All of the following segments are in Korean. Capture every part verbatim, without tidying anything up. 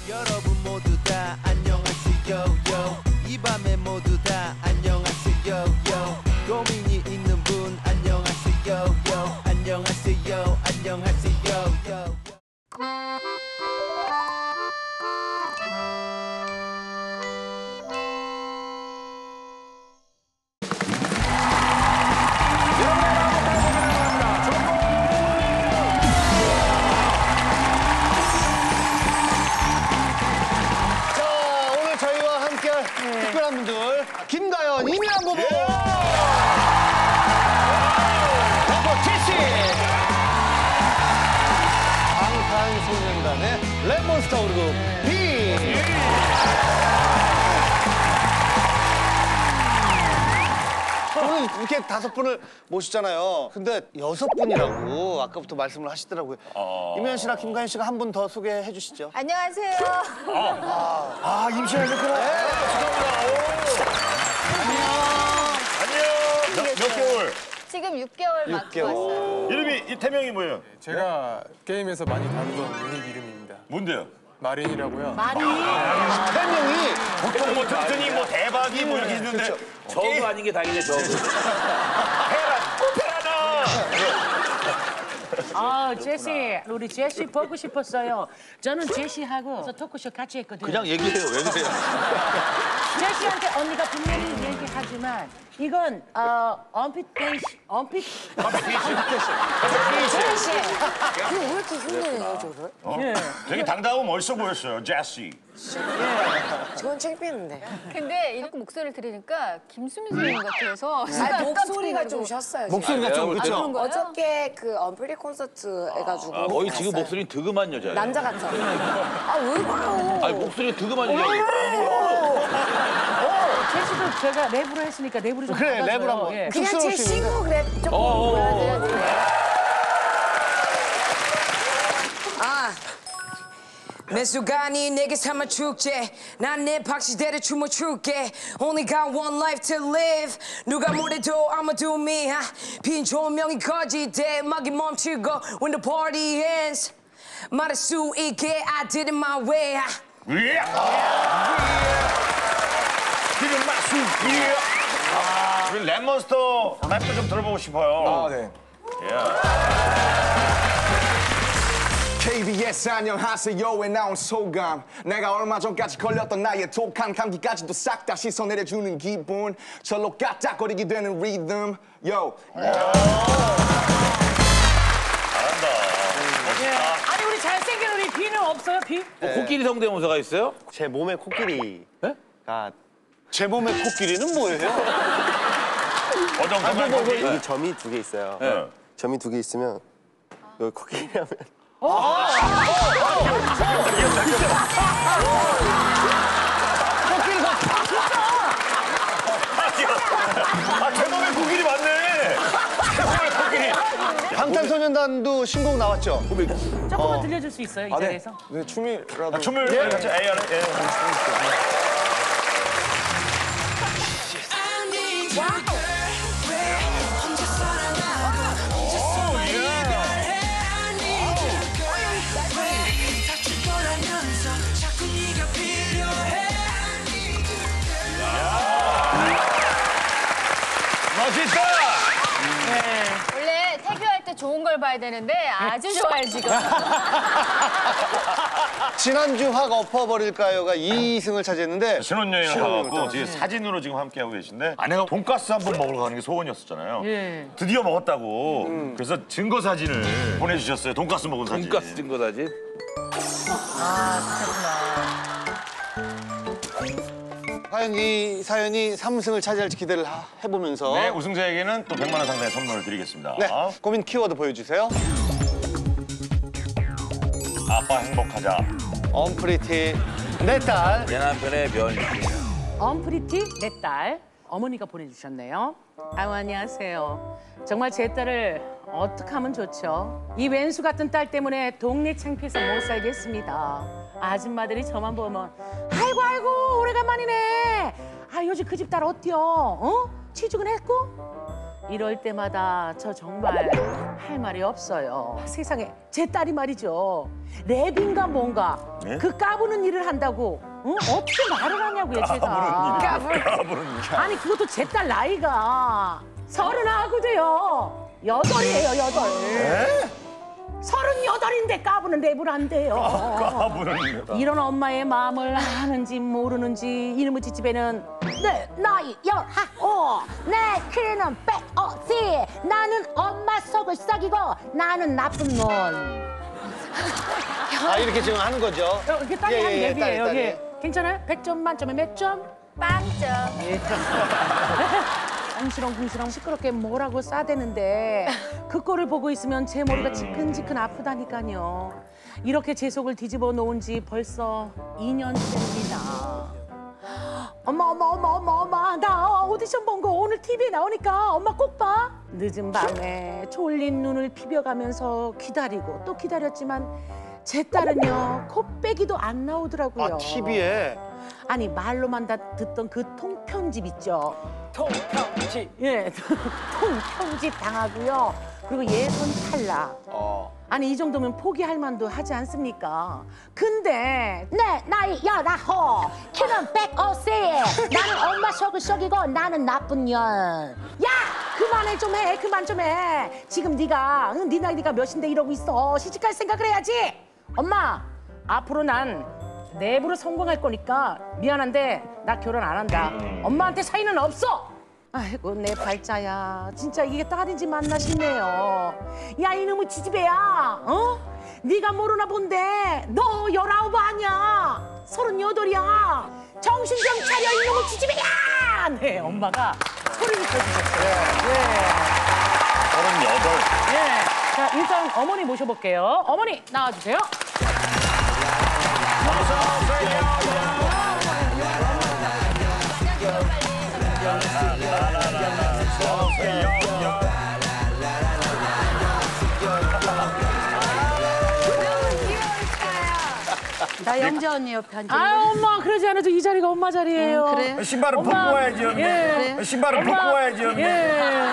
여러분 모두 다 안녕하세요. 요. 이 밤에 모두 다 안녕하세요. 요. 고민이 있는 분 안녕하세요. 요. 안녕하세요. 안녕하세요. 요. 특별한 분들 김가연, 이미란 부부 그리고 제시 방탄소년단의 레몬스터 그룹 비 오늘 이렇게 다섯 분을 모셨잖아요. 근데 여섯 분이라고 아까부터 말씀을 하시더라고요. 어... 이미연 씨랑 김가연 씨가 한 분 더 소개해 주시죠. 안녕하세요. 아, 아 임신하셨구나. 네, 축하합니다. 안녕. 안녕. 몇, 몇 개월? 지금 육 개월 막 왔어요. 이름이 이태명이 뭐예요? 제가 게임에서 많이 다루던 유닛 이름입니다. 뭔데요? 마린이라고요. 마린. 태명이 보통 뭐 튼튼이 뭐 대박이 뭐 이렇게 있는데 그렇죠. 저거 아닌 게 다행이네, 저거. 페라, 페라나. 아, 제시, 우리 제시 보고 싶었어요. 저는 제시하고 토크쇼 같이 했거든요. 그냥 얘기해요, 왜 그래요? 제시한테 언니가 분명히 얘기하지만 이건 어, 언피테이션, 언피... 제시. 왜 이렇게 흉내내요, 저를? 어? 예. 되게 당당하고 멋있어 보였어요, 제시. 저건 창피했는데. 근데 이렇게 목소리를 들으니까 김수민 선생님 같아서. 아, 목소리가 좀 쉬었어요. 목소리가 좀 그런 그렇죠. 거예요? 어저께 그 언프리 콘서트 해가지고 아, 거의 지금 갔어요. 목소리는 득음한 여자예요. 남자 같죠? 아, 왜 그래요? 아니, 목소리가 득음한 여자예요. 제시도 제가 랩으로 했으니까 랩으로 좀 그래, 받아줘요. 랩을 한번. 예. 그냥 제 신곡 랩 조금 보여드려도 돼요? 아. 매수간이 내게 삼아 축제 난 내 박시대를 춤을 출게 Only got one life to live 누가 뭐래도 I'ma do me 빈 조명이 거짓돼 음악이 멈추고 When the party ends 말할 수 있게 I did it my way 예. 지금 맛수 예. 아, 우리 랩몬스터 랩도 좀 들어보고 싶어요. 아, 네. 케이비에스 안녕하세요에 나온 소감 내가 얼마 전까지 걸렸던 나의 독한 감기까지도 싹 다 씻어내려주는 기분 절로 까딱거리게 되는 리듬 Yo 잘한다. 멋있다. 아니 우리 잘생긴 우리 비는 없어요, 비? 뭐 코끼리 성대모사가 있어요? 제 몸에 코끼리가 제 몸에 코끼리는 뭐예요? 어떤 아, 뭐, 뭐, 뭐, 여기 점이 두 개 있어요. 네. 점이 두 개 있으면 여기 코끼리라면 아, 제 몸에 코끼리 맞네. 제 몸에 코끼리. 방탄소년단도 신곡 나왔죠? 조금만 들려줄 수 있어요, 이 자리에서? 네, 춤이라도 아, 춤을 예. 같이 에이 하는 예. 멋있다. 원래 태교할 때 좋은 걸 봐야 되는데 아주 좋아요, 지금. 지난주 확 엎어버릴까요가 이 승을 차지했는데 신혼여행을 가갖고 뒤에 사진으로 지금 함께하고 계신데 아내가 돈가스 한 번 먹으러 가는 게 소원이었었잖아요. 예. 드디어 먹었다고. 그래서 증거 사진을 보내주셨어요. 돈가스 먹은 사진. 돈가스 증거 사진? 과연 이 사연이 삼 승을 차지할지 기대를 하- 해보면서 네, 우승자에게는 또 백만 원 상당의 선물을 드리겠습니다. 네, 고민 키워드 보여주세요. 아빠 행복하자. 언프리티 내 딸. 내 남편의 별. 언프리티 내 딸 어머니가 보내주셨네요. 아유 안녕하세요. 정말 제 딸을 어떻게 하면 좋죠? 이 왼수 같은 딸 때문에 동네 창피해서 못 살겠습니다. 아줌마들이 저만 보면 아이고 아이고 오래간만이네. 아 요즘 그 집 딸 어때요? 어? 취직은 했고? 이럴 때마다 저 정말 할 말이 없어요. 세상에 제 딸이 말이죠. 랩인가 뭔가 네? 그 까부는 일을 한다고 어? 어떻게 말을 하냐고요 제가. 까부는 일. 아니 그것도 제 딸 나이가 서른하고 돼요. 여덟이에요 여덟. 서른여덟인데 까부는 랩을 한대요. 까부는 일. 이런 엄마의 마음을 아는지 모르는지 이놈의 집집에는 내 나이 열하오 내 키는 백오십 나는 엄마 속을 썩이고 나는 나쁜 놈. 아 이렇게 지금 하는 거죠? 어, 이게 딸이 예, 한 예, 랩이에요. 딸이, 예. 괜찮아요? 백 점 만점에 몇 점? 빵점. 예. 궁시렁궁시렁 시끄럽게 뭐라고 싸대는데 그 꼴을 보고 있으면 제 머리가 지끈지끈 아프다니까요. 이렇게 제 속을 뒤집어 놓은 지 벌써 이 년째입니다. 엄마 엄마 엄마 엄마 엄마 나 오디션 본 거 오늘 티비에 나오니까 엄마 꼭 봐. 늦은 밤에 졸린 눈을 비벼가면서 기다리고 또 기다렸지만 제 딸은요 코빼기도 안 나오더라고요. 아 티비에? 아니 말로만 다 듣던 그 통편집 있죠. 통편집. 예, 통편집 당하고요. 그리고 예선 탈락. 어. 아니 이 정도면 포기할 만도 하지 않습니까? 근데 내 나이 열아홉 키는 백오십 나는 엄마 속을 썩이고 나는 나쁜 년. 야 그만해 좀 해 그만 좀 해. 지금 네가 응, 네 나이가 몇인데 이러고 있어. 시집갈 생각을 해야지. 엄마 앞으로 난 랩으로 성공할 거니까 미안한데 나 결혼 안 한다. 엄마한테 사이는 없어. 아이고 내 발자야. 진짜 이게 딸인지 맞나 싶네요. 야 이놈의 지지배야. 어? 네가 모르나 본데 너 열아홉 아니야. 서른여덟이야. 정신 좀 차려 이놈의 지지배야. 네 엄마가 소리를 쳐주셨어요. 네. 서른여덟. 네. 자 일단 어머니 모셔볼게요. 어머니 나와주세요. 나 영자 언니 옆에 앉아. 아 엄마 그러지 않아도 이 자리가 엄마 자리예요. 응, 그래. 신발은 엄마. 벗고 와야지 언니. 예. 신발은 벗고 와야지 언니. 예.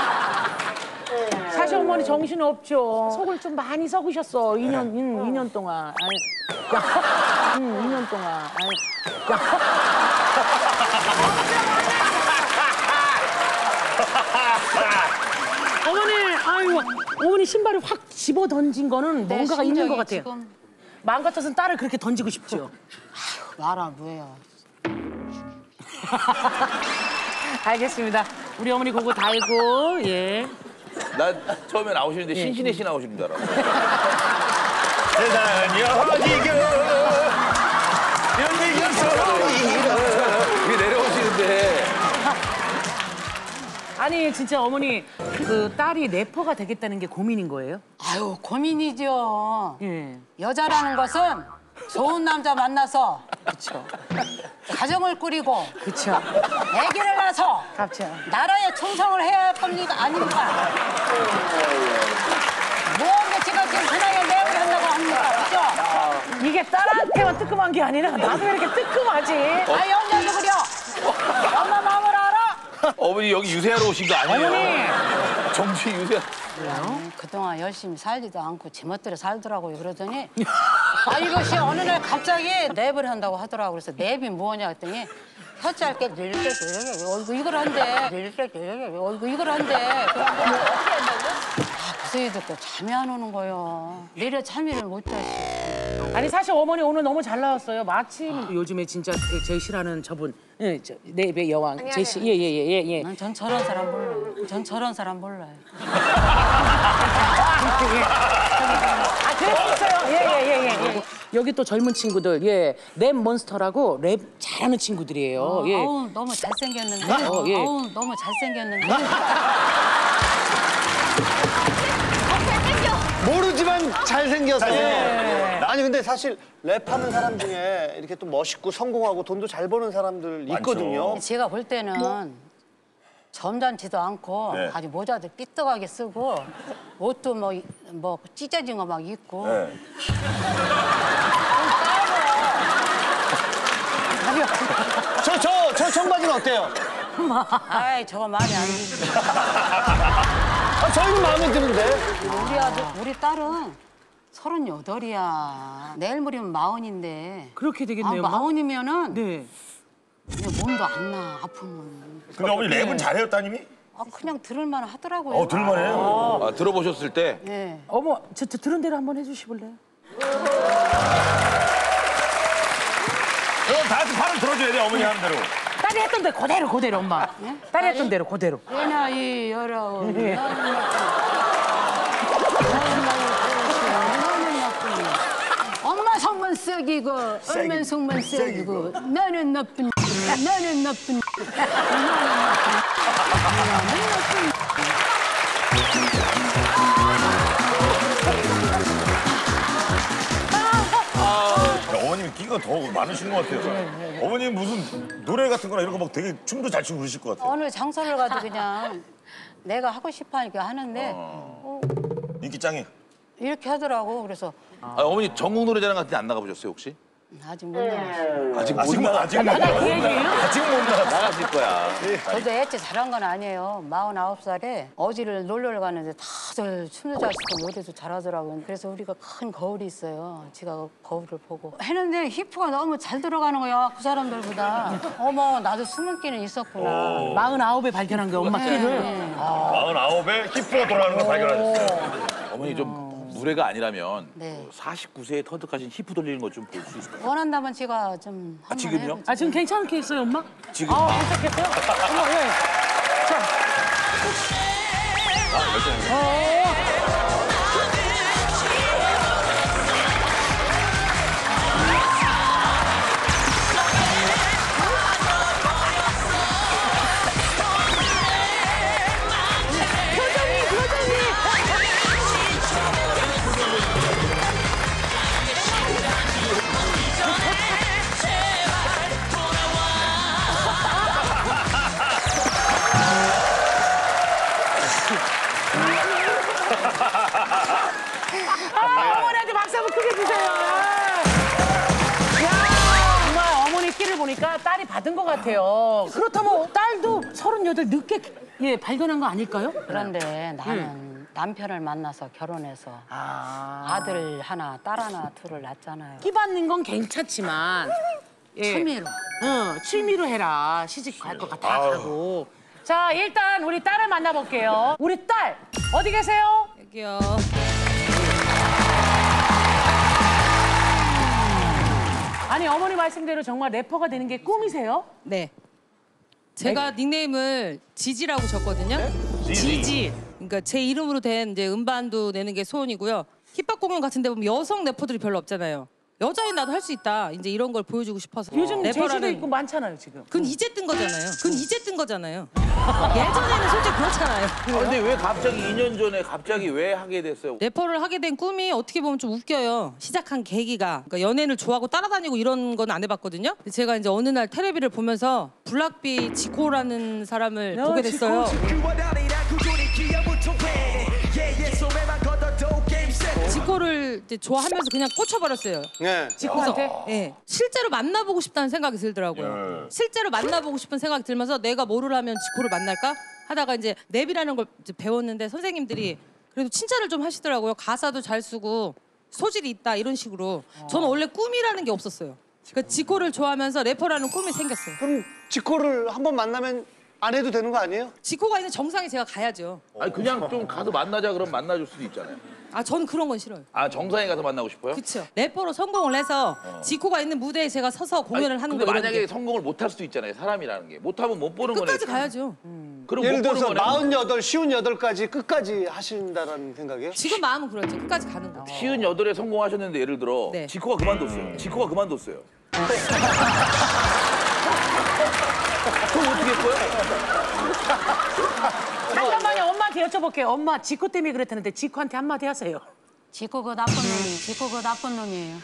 사실 어머니 정신 없죠. 속을 좀 많이 썩으셨어. 이 년, 음, 이 년 동안. 아니, 야, 음, 이 년 동안. 아니, 야. 어머니, 아이고, 어머니 신발을 확 집어 던진 거는 내 뭔가가 있는 것 심정이 같아요. 지금 마음 같아서는 딸을 그렇게 던지고 싶죠. 말아 뭐야. 알겠습니다. 우리 어머니 그거 달고, 예. 나 처음에 나오시는데 신신혜 씨 나오시는 줄 알아. 세상은 여기고 여기가 소리가. 위 내려오시는데. 아니 진짜 어머니 그 딸이 래퍼가 되겠다는 게 고민인 거예요? 아유 고민이죠. 예. 여자라는 것은 좋은 남자 만나서 그쵸. 가정을 꾸리고 그쵸. 아기를 낳아서 그쵸. 나라에 충성을 해야 할 겁니까? 아닙니까? 뭔데 제가 지금 그 나이에 랩을 한다고 합니까? 그죠? 이게 딸한테만 뜨끔한 게 아니라 나도 이렇게 뜨끔하지. 아 영자도 그려. 엄마 마음을 알아? 어머니 여기 유세하러 오신 거 아니에요? 어머니. 정치 유세. 음, 그동안 열심히 살지도 않고 제멋대로 살더라고요. 그러더니 아 이것이 어느 날 갑자기 랩을 한다고 하더라고. 그래서 랩이 뭐냐 했더니 혀 짧게 릴게 어이구 이걸 한대. 릴게 어이구 이걸 한대. 어떻게 한다고? 아, 그 소리 듣고 잠이 안 오는 거예요. 내려 잠이를 못 자시. 아니 사실 어머니 오늘 너무 잘 나왔어요. 마침 요즘에 진짜 제일 싫어하는 저분, 예, 저 랩의 여왕 제시, 예예예 예 예. 난 전 저런 사람 몰라요. 전 저런 사람 몰라요. 아 그랬어요. 예예예 예, 예. 여기 또 젊은 친구들, 예, 랩 몬스터라고 랩 잘하는 친구들이에요. 어, 예. 아우 너무 잘생겼는데. 어, 예. 아우 너무 잘생겼는데. 모르지만 잘생겨서. 잘생겨요. 아니 근데 사실 랩하는 사람 중에 이렇게 또 멋있고 성공하고 돈도 잘 버는 사람들 있거든요. 제가 볼 때는 점잖지도 않고 네. 아주 모자도 삐뚤하게 쓰고 옷도 뭐, 뭐 찢어진 거 막 입고 네. 저 저 저 청바지는 어때요? 아이 저거 말이 안 되지. 아, 저희는 마음에 드는데. 우리 아들, 우리 딸은 서른여덟이야. 내일 모레면 마흔인데. 그렇게 되겠네요. 아, 마흔이면은 네. 그냥 몸도 안 나, 아프면. 근데 어머니 랩은 잘해요, 따님이? 아, 그냥 들을만 하더라고요. 어, 들만해요. 아, 들어보셨을 때? 네. 어머, 저, 저 들은 대로 한번 해주시볼래요? 그럼 다 같이 팔을 들어줘야 돼, 어머니 하는 대로. 딸이 했던 대로 그대로 그대로 엄마. 네? 딸이 했던 대로 그대로. 내 나이 열아홉. 네. 나는 나쁜. 나는 나쁜. 엄마 속만 썩이고 엄마 속만 썩이고 나는 나쁜. 나는 나쁜. 나는 나쁜. 어머님이 끼가 더 많으신 것 같아요. 어머님 무슨 노래 같은 거나 이런 거 막 되게 춤도 잘 추고 그러실 것 같아요. 어느 장소를 가도 그냥 내가 하고 싶어 하니까 하는데 어, 인기 짱이. 이렇게 하더라고. 그래서 아, 어머니 전국 노래자랑 같은 데 안 나가보셨어요, 혹시? 아직 못 나갔어요. 아직 아직 못 못 나가. 아직 못 나가. 아직 못 나가. 나가실 거야. 저도 애째 잘한 건 아니에요. 마흔아홉 살에 어디를 놀러를 가는데 다들 춤도 잘 추고 노래도 잘하더라고요. 그래서 우리가 큰 거울이 있어요. 제가 거울을 보고 했는데 히프가 너무 잘 들어가는 거야, 그 사람들보다. 어머, 나도 숨은 끼는 있었구나. 마흔아홉에 발견한 거 엄마 끼를. 네. 마흔아홉에 히프가 돌아가는 거 발견하셨어요. 어머니 좀 무례가 아니라면 네. 사십구 세에 터득하신 히프 돌리는 거 좀 볼 수 있을까요? 원한다면 제가 좀 한번 지금요? 해보죠. 아 지금 괜찮게 했어요 엄마? 지금 아 괜찮겠어요? 어머 예. 자. 아, 어머니한테 박수 한번 크게 주세요. 야, 정말 어머니 끼를 보니까 딸이 받은 것 같아요. 그렇다면 딸도 서른여덟 늦게 예 발견한 거 아닐까요? 그런데 나는 남편을 만나서 결혼해서 아, 아들 하나, 딸 하나, 둘을 낳았잖아요. 끼 받는 건 괜찮지만 예. 취미로. 응, 취미로 해라. 시집 갈 것 같아 하고. 자, 일단 우리 딸을 만나볼게요. 우리 딸 어디 계세요? 여기요. 아니 어머니 말씀대로 정말 래퍼가 되는 게 꿈이세요? 네. 제가 닉네임을 지지라고 줬거든요. 지지. 그러니까 제 이름으로 된 이제 음반도 내는 게 소원이고요. 힙합 공연 같은 데 보면 여성 래퍼들이 별로 없잖아요. 여자인 나도 할 수 있다. 이제 이런 걸 보여주고 싶어서. 요즘 제시도 래퍼라는- 있고 많잖아요 지금. 그건 이제 뜬 거잖아요. 그건 이제 뜬 거잖아요. 예전에는 솔직히 그렇잖아요. 아, 근데 왜 갑자기 이 년 전에 갑자기 왜 하게 됐어요? 래퍼를 하게 된 꿈이 어떻게 보면 좀 웃겨요. 시작한 계기가 그러니까 연예인을 좋아하고 따라다니고 이런 건 안 해봤거든요. 제가 이제 어느 날 텔레비를 보면서 블락비 지코라는 사람을 야, 보게 지코, 됐어요. 지코를 이제 좋아하면서 그냥 꽂혀버렸어요. 네. 지코한테? 예, 실제로 만나보고 싶다는 생각이 들더라고요. 실제로 만나보고 싶은 생각이 들면서 내가 뭐를 하면 지코를 만날까 하다가 이제 랩이라는 걸 이제 배웠는데 선생님들이 그래도 칭찬을 좀 하시더라고요. 가사도 잘 쓰고 소질이 있다 이런 식으로. 저는 원래 꿈이라는 게 없었어요. 그러니까 지코를 좋아하면서 래퍼라는 꿈이 생겼어요. 그럼 지코를 한번 만나면 안 해도 되는 거 아니에요? 지코가 있는 정상에 제가 가야죠. 아니 그냥 좀 가서 만나자 그러면 만나줄 수도 있잖아요. 아, 저는 그런 건 싫어요. 아 정상에 가서 만나고 싶어요? 그렇죠. 래퍼로 성공을 해서 지코가 있는 무대에 제가 서서 공연을 아니, 하는 근데 거 이런 만약에 게. 성공을 못 할 수도 있잖아요. 사람이라는 게 못하면 못 보는 거네. 끝까지 가야죠. 그럼 예를 못 보는 들어서 거네. 마흔여덟, 쉬운여덟까지 끝까지 하신다는 생각이에요? 지금 마음은 그렇죠. 끝까지 가는 거. 시은 여덟에 성공하셨는데 예를 들어 네. 지코가 그만뒀어요. 지코가 그만뒀어요. 그럼 어떻게 할 거야? 잠깐만요. 엄마한테 여쭤볼게요. 엄마 지코 때문에 그랬다는데 지코한테 한마디 하세요. 지코 그 나쁜 놈이, 지코 그 나쁜 놈이에요.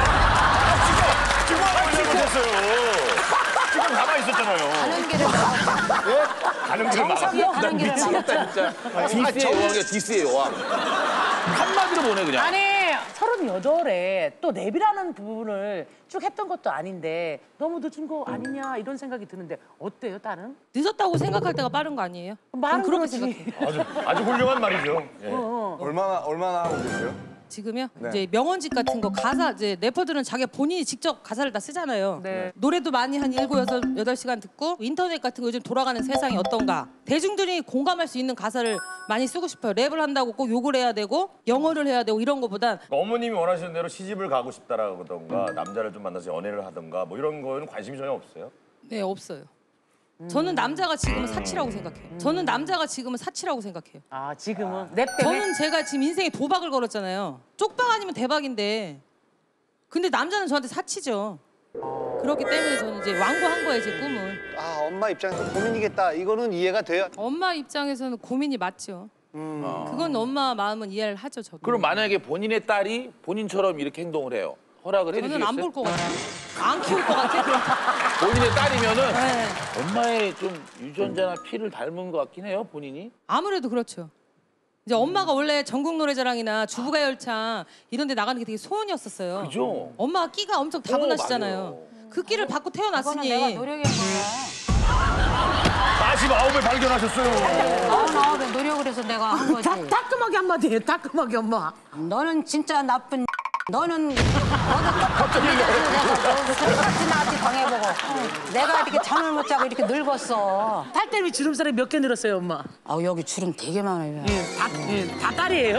지금 가만히 못했어요. 지금 가만히 있었잖아요. 가는 길을 막았어. 가는 길을 막았어. 정석이 가는 길을 막았어. 미치겠다 진짜. 디스의 여왕이야 디스의 여왕. 한마디로 보내 그냥. 아니 서른여덟에 또 랩이라는 부분을 쭉 했던 것도 아닌데 너무 늦은 거 아니냐 이런 생각이 드는데 어때요, 딸은? 늦었다고 생각할 때가 빠른 거 아니에요? 말은 그렇게 그렇지. 생각해요. 아주 아주 훌륭한 말이죠. 예. 어, 어. 얼마나 얼마나 하고 계세요? 지금요? 네. 이제 명언집 같은 거 가사 이제 래퍼들은 자기 본인이 직접 가사를 다 쓰잖아요. 네. 노래도 많이 한 일곱 여섯 여덟 시간 듣고 인터넷 같은 거 요즘 돌아가는 세상이 어떤가 대중들이 공감할 수 있는 가사를 많이 쓰고 싶어요. 랩을 한다고 꼭 욕을 해야 되고 영어를 해야 되고 이런 거보단 어머님이 원하시는 대로 시집을 가고 싶다라던가 남자를 좀 만나서 연애를 하던가 뭐 이런 거에는 관심이 전혀 없어요? 네 없어요. 저는 남자가 지금은 사치라고 생각해요. 저는 남자가 지금은 사치라고 생각해요. 아 지금은 랩 때문에? 저는 제가 지금 인생에 도박을 걸었잖아요. 쪽박 아니면 대박인데 근데 남자는 저한테 사치죠. 그렇기 때문에 저는 이제 완고한 거예요, 제 꿈은. 아 엄마 입장에서 고민이겠다. 이거는 이해가 돼요. 엄마 입장에서는 고민이 맞죠. 음. 그건 엄마 마음은 이해를 하죠, 저도. 그럼 만약에 본인의 딸이 본인처럼 이렇게 행동을 해요. 허락을 해주시겠어요? 저는 안 볼 것 같아요. 안 키울 것 같아요. 본인의 딸이면은 네. 엄마의 좀 유전자나 피를 닮은 것 같긴 해요, 본인이. 아무래도 그렇죠. 이제 엄마가 원래 전국 노래자랑이나 주부가 열창 이런 데 나가는 게 되게 소원이었었어요. 그죠? 엄마가 끼가 엄청 다분하시잖아요. 그 끼를 받고 태어났으니. 내가 노력한 거야. 사십아홉을 발견하셨어요. 마흔아홉에 노력을 해서 내가 한 거지. 다, 따끔하게 한마디 해, 따끔하게 엄마. 너는 진짜 나쁜 너는 너도 똑같은 똑같이 나한테 당해보고 내가 이렇게 잠을 못 자고 이렇게 늙었어. 딸 때문에 주름살이 몇 개 늘었어요, 엄마? 아 여기 주름 되게 많아요. 예, 다, 예, 다 딸이에요.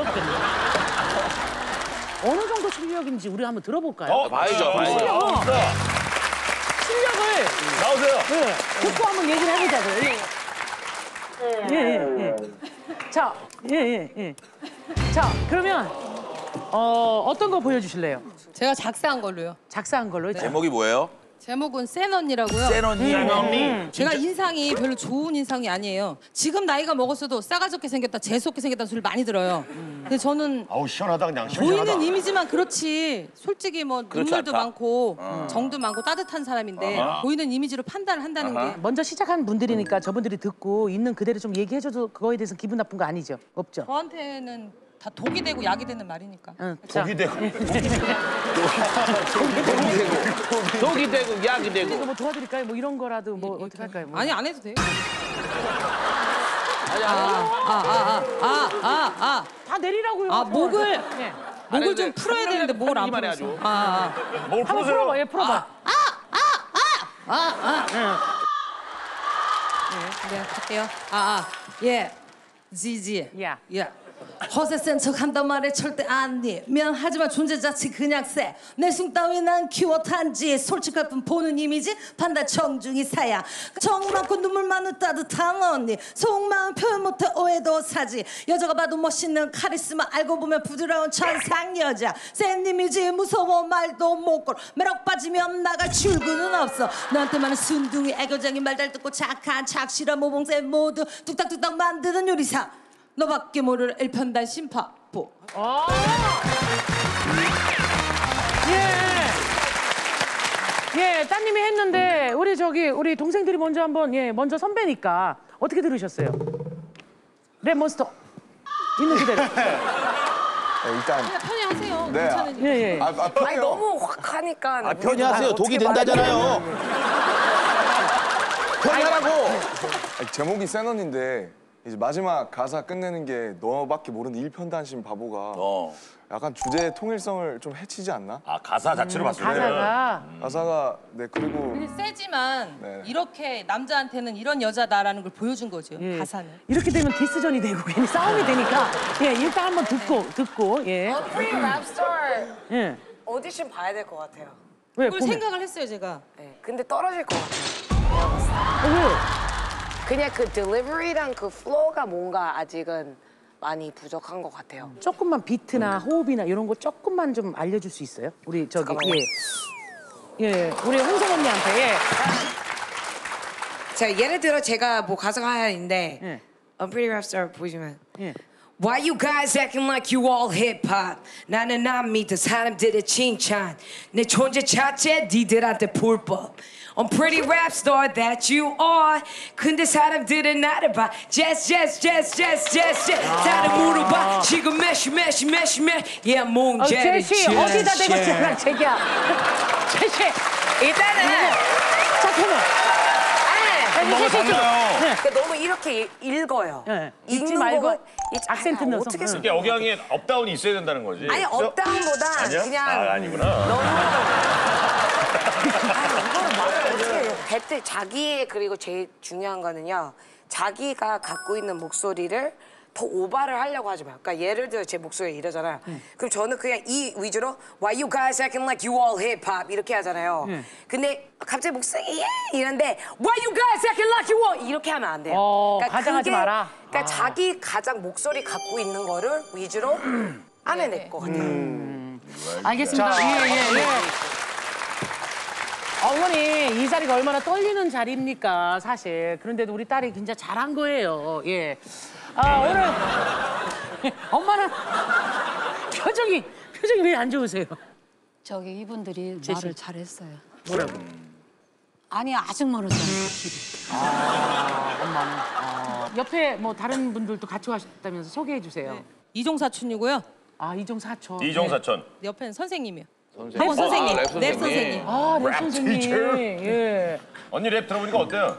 어느 정도 실력인지 우리 한번 들어볼까요? 어, 봐야죠, 봐야죠. 실력. 실력을 나오세요. 예, 듣고 한번 얘기를 해보자고요. 예, 예, 예. 자, 예, 예, 예. 자, 그러면 어, 어떤 거 보여주실래요? 제가 작사한 걸로요. 작사한 걸로. 제목이 뭐예요? 제목은 센 언니라고요. 센 언니. 센 언니. 제가 인상이 별로 좋은 인상이 아니에요. 지금 나이가 먹었어도 싸가지 없게 생겼다, 재수없게 생겼다는 소리를 많이 들어요. 근데 저는 아우 시원하다 그냥 시원하다. 보이는 이미지만 그렇지 솔직히 뭐 그렇지 눈물도 않다. 많고 어. 정도 많고 따뜻한 사람인데 아하. 보이는 이미지로 판단을 한다는 아하. 게 먼저 시작한 분들이니까 저분들이 듣고 있는 그대로 좀 얘기해줘도 그거에 대해서 기분 나쁜 거 아니죠? 없죠? 저한테는 다 독이 되고 약이 되는 말이니까. 응. 자, 독이 되고. 독이 되고 약이 이거 되고. 뭐 도와드릴까요? 뭐 이런 거라도 뭐 어떻게 할까요? 뭐. 아니 안 해도 돼요. 아니, 아, 아, 아, 아, 아, 아. 다 내리라고요. 아, 목을 네. 목을 아니, 좀 근데 풀어야 한 되는데 명이- 뭘 한 안 명이만 풀었어. 해야죠. 아, 아, 뭘 한번 푸세요? 풀어봐, 예, 풀어봐. 아, 아. 네, 할게요. 아, 아, 예, 지지. 야. 예. 허세 센 척 한단 말에 절대 아니 미안하지만 존재 자체 그냥 쎄내 숨 따위 난 키워 탄지 솔직할 뿐 보는 이미지 판단 청중이 사야 정 많고 눈물 많은 따뜻한 언니 속마음 표현 못해 오해도 사지 여자가 봐도 멋있는 카리스마 알고 보면 부드러운 천상 여자 센 이미지 무서워 말도 못 걸어 매력 빠지면 나갈 출구는 없어 너한테만은 순둥이 애교쟁이 말 잘 듣고 착한 착실한 모범생 모두 뚝딱뚝딱 만드는 요리사 너밖에 모를 일편단 심파보. 아. 예. 예, 따님이 했는데 우리 저기 우리 동생들이 먼저 한번 예, 먼저 선배니까 어떻게 들으셨어요? 랩몬스터 있는 그대로. 네, 일단 그냥 편히 하세요. 네. 괜찮으니까. 예, 예. 아, 아 아니 편해요. 너무 확 하니까. 아, 편히 하세요. 독이 된다잖아요. 편히 하라고. 아니, 제목이 센 언니인데 이제 마지막 가사 끝내는 게 너밖에 모르는 일편단심 바보가 어. 약간 주제의 통일성을 좀 해치지 않나? 아 가사 자체로 봤을 때. 가사가 가사가 네 그리고 근데 세지만 네. 이렇게 남자한테는 이런 여자다라는 걸 보여준 거죠. 예. 가사는. 이렇게 되면 디스전이 되고 괜히 싸움이 되니까 예, 일단 한번 듣고 듣고 예. 프리 랩스타 예. 오디션 봐야 될 것 같아요. 왜 그걸 보면- 생각을 했어요, 제가. 네, 근데 떨어질 것 같아요. 어, 왜요? 그냥 그 딜리버리랑 그 플로우가 뭔가 아직은 많이 부족한 것 같아요. 조금만 비트나 호흡이나 이런 거 조금만 좀 알려줄 수 있어요? 우리 저기 잠깐만요. 예, 예, 우리 홍성 언니한테 예. 자, 예를 들어 제가 뭐 가사가 하나 있는데 예. Unpretty Rap Star 보시면 예. Why you guys acting like you all hip-hop? 나는 안 믿어 사람들의 칭찬 내 존재 자체 니들한테 불법 I'm pretty rap star that you are 근데 사람들은 나를 봐 Jazz jazz jazz jazz jazz jazz 다들 물어봐 지금 메시 메시 메시 메시 Yeah 문제는 제시 어디다 대고 제가 제기야 제시 일단은 잠깐만 아니 제시 좀 그러니까 너무 이렇게 읽어요 네. 읽는 읽지 말고 거고 악센트 아, 넣어서 어떻게 응. 이게 억양에 업다운이 있어야 된다는 거지. 아니 업다운보다 아니야? 그냥 아, 아니구나. 너무 아니 이거를 말을 어떻게 해요? 배틀 자기의 그리고 제일 중요한 거는요 자기가 갖고 있는 목소리를 더 오바를 하려고 하지 마요. 그러니까 예를 들어 제 목소리 이러잖아요. 음. 그럼 저는 그냥 이 위주로 Why you guys acting like you all hip hop 이렇게 하잖아요. 음. 근데 갑자기 목소리 예 이런데 Why you guys acting like you all 이렇게 하면 안 돼요. 어, 그러니까 가장하지 그게, 마라. 그러니까 아. 자기 가장 목소리 갖고 있는 거를 위주로 하면 될 것 같아요. 음. 알겠습니다. 예, 예, 예. 어머니 이 자리가 얼마나 떨리는 자리입니까 사실. 그런데도 우리 딸이 굉장히 잘한 거예요. 예. 아 오늘 엄마는 표정이 표정이 왜 안 좋으세요? 저기 이분들이 제시. 말을 잘했어요. 뭐라고? 아니 아직 멀었잖아요. 아 엄마는. 아. 옆에 뭐 다른 분들도 같이 가셨다면서 소개해 주세요. 네. 이종 사촌이고요. 아 이종 사촌. 이종 사촌. 네. 옆에는 선생님이요. 선생님. 학원 선생님. 아, 랩 선생님. 선생님. 아, 랩 랩 선생님. 티처. 예. 언니 랩 들어보니까 어때요?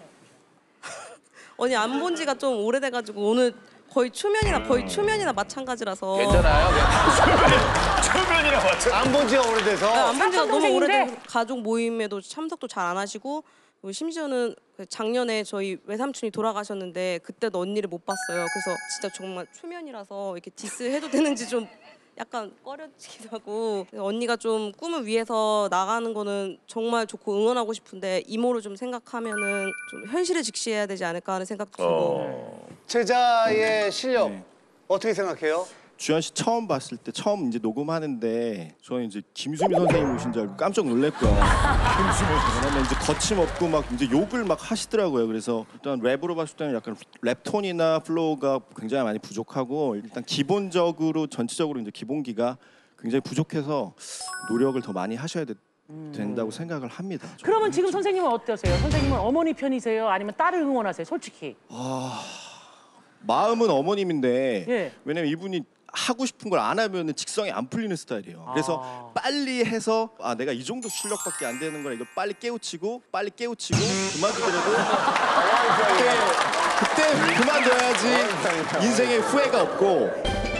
언니 안 본 지가 좀 오래돼가지고 오늘 거의 초면이나 거의 초면이나 마찬가지라서. 괜찮아요? 초면이나 마찬가지. 안 본 지가 오래돼서. 네, 안 본 지가 너무 동생인데? 오래돼서 가족 모임에도 참석도 잘 안 하시고 그리고 심지어는 그 작년에 저희 외삼촌이 돌아가셨는데 그때도 언니를 못 봤어요. 그래서 진짜 정말 초면이라서 이렇게 디스해도 되는지 좀 약간 꺼려지기도 하고 언니가 좀 꿈을 위해서 나가는 거는 정말 좋고 응원하고 싶은데 이모를 좀 생각하면은 좀 현실에 직시해야 되지 않을까 하는 생각도 들고 어. 제자의 실력 어떻게 생각해요? 주현 씨 처음 봤을 때 처음 이제 녹음하는데 저는 이제 김수미 선생님 오신 줄 알고 깜짝 놀랐고요. 왜냐면 이제 거침없고 막 이제 욕을 막 하시더라고요. 그래서 일단 랩으로 봤을 때는 약간 랩 톤이나 플로우가 굉장히 많이 부족하고 일단 기본적으로 전체적으로 이제 기본기가 굉장히 부족해서 노력을 더 많이 하셔야 돼, 된다고 생각을 합니다. 저는. 그러면 지금 선생님은 어떠세요? 선생님은 어머니 편이세요? 아니면 딸을 응원하세요? 솔직히. 아, 마음은 어머님인데 예. 왜냐면 이분이 하고 싶은 걸 안 하면 직성이 안 풀리는 스타일이에요. 그래서 아. 빨리 해서 아 내가 이 정도 실력밖에 안 되는 거라 이걸 빨리 깨우치고 빨리 깨우치고 그만두더라도 그때 그때 그만둬야지 인생에 후회가 없고.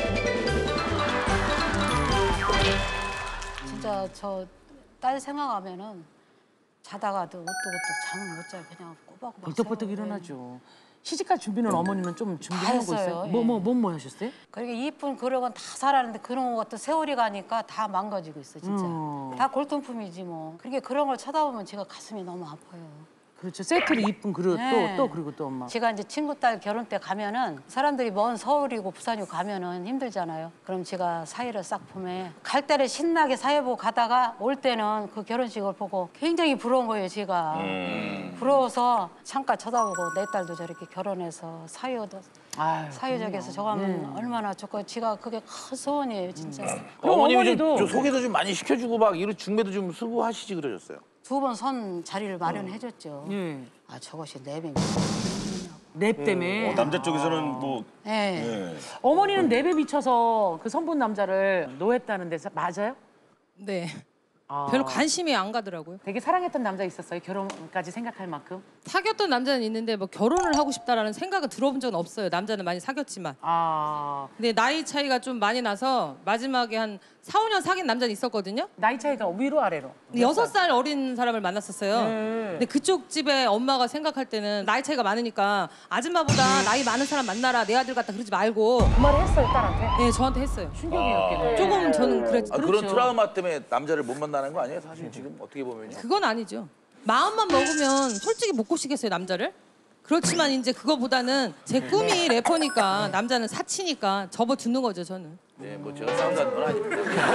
진짜 저 딸 생각하면은 자다가도 우뚝우뚝 잠을 못 자요. 그냥 꼬박꼬박. 벌떡벌떡 새고. 일어나죠. 시집갈 준비는 어머니는 좀 준비하고 다 했어요, 있어요? 예. 뭐 뭐 뭐 뭐 하셨어요? 그러니까 이쁜 그런 건 다 살았는데 그런 것도 세월이 가니까 다 망가지고 있어 진짜. 음. 다 골동품이지 뭐. 그러니까 그런 걸 쳐다보면 제가 가슴이 너무 아파요. 그렇죠. 세트로 이쁜 그릇 네. 또 또 그리고 또 엄마. 제가 이제 친구 딸 결혼 때 가면은 사람들이 먼 서울이고 부산이고 가면은 힘들잖아요. 그럼 제가 사위를 싹 보매 갈 때를 신나게 사회 보고 가다가 올 때는 그 결혼식을 보고 굉장히 부러운 거예요, 제가. 음. 부러워서 잠깐 쳐다보고 내 딸도 저렇게 결혼해서 사유도 아유, 사유적에서 저거 하면 음. 얼마나 좋고 지가 그게 큰 소원이에요, 진짜. 그럼 어머님이 어머니도- 좀, 좀 소개도 좀 많이 시켜주고 막 이런 중매도 좀 쓰고 하시지 그러셨어요? 두 번 선 자리를 마련해줬죠. 예. 아 저것이 내병이. 랩 때문에. 어, 남자 쪽에서는 뭐 네. 예. 어머니는 랩에 미쳐서 그 선본 남자를 노했다는데 사- 맞아요? 네. 아. 별로 관심이 안 가더라고요. 되게 사랑했던 남자 있었어요? 결혼까지 생각할 만큼? 사귀었던 남자는 있는데 뭐 결혼을 하고 싶다라는 생각은 들어본 적은 없어요. 남자는 많이 사귀었지만. 아. 근데 나이 차이가 좀 많이 나서 마지막에 한 사, 오 년 사귄 남자는 있었거든요. 나이 차이가 위로 아래로? 근데 여섯 살 어린 사람을 만났었어요. 네. 근데 그쪽 집에 엄마가 생각할 때는 나이 차이가 많으니까 아줌마보다 나이 많은 사람 만나라 내 아들 같다 그러지 말고 그 말을 했어요, 딸한테? 네, 저한테 했어요. 충격이었겠네. 조금 저는 그랬죠. 아, 그런 트라우마 때문에 남자를 못 만나는 거 아니에요? 사실 지금 어떻게 보면요. 그건 아니죠. 마음만 먹으면 솔직히 못 꼬시겠어요, 남자를? 그렇지만 이제 그거보다는 제 꿈이 래퍼니까 남자는 사치니까 접어두는 거죠, 저는. 네, 뭐 제가 싸운다는 건 아닙니다.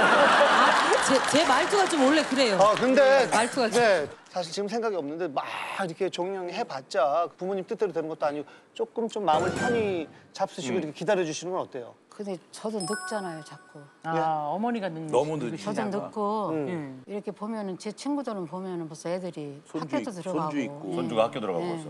제, 제 말투가 좀 원래 그래요. 아 근데 말투가 좀. 네, 사실 지금 생각이 없는데 막 이렇게 종영이 해봤자 부모님 뜻대로 되는 것도 아니고 조금 좀 마음을 편히 잡수시고 음. 이렇게 기다려주시는 건 어때요? 근데 저도 늙잖아요, 자꾸. 아, 어머니가 늙 너무 늦으시다가. 저도 늙고 음. 이렇게 보면은 제 친구들은 보면은 벌써 애들이 손주 학교도 있- 들어가고. 손주 있고. 손주가 학교 들어가고 예. 벌써.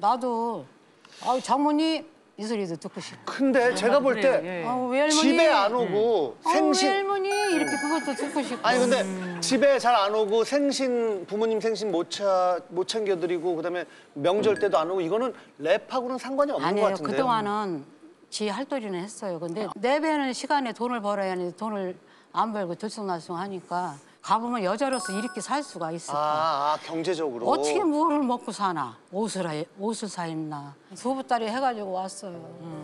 나도 아우 장모님 이 소리도 듣고 싶고. 근데 제가 볼 때 아우 외할머니 집에 안 오고 아우 생신 외할머니 이렇게 그것도 듣고 싶고. 아니 근데 집에 잘 안 오고 생신 부모님 생신 못, 차, 못 챙겨드리고 그다음에 명절 때도 안 오고 이거는 랩하고는 상관이 없는 아니에요. 것 같은데요. 그동안은 지 할 도리는 했어요. 근데 내배는 시간에 돈을 벌어야 하는데 돈을 안 벌고 들쑥날쑥 하니까 가보면 여자로서 이렇게 살 수가 있을까? 아, 아 경제적으로. 어떻게 뭐를 먹고 사나? 옷을 하- 옷을 사 입나? 두부딸이 해가지고 왔어요.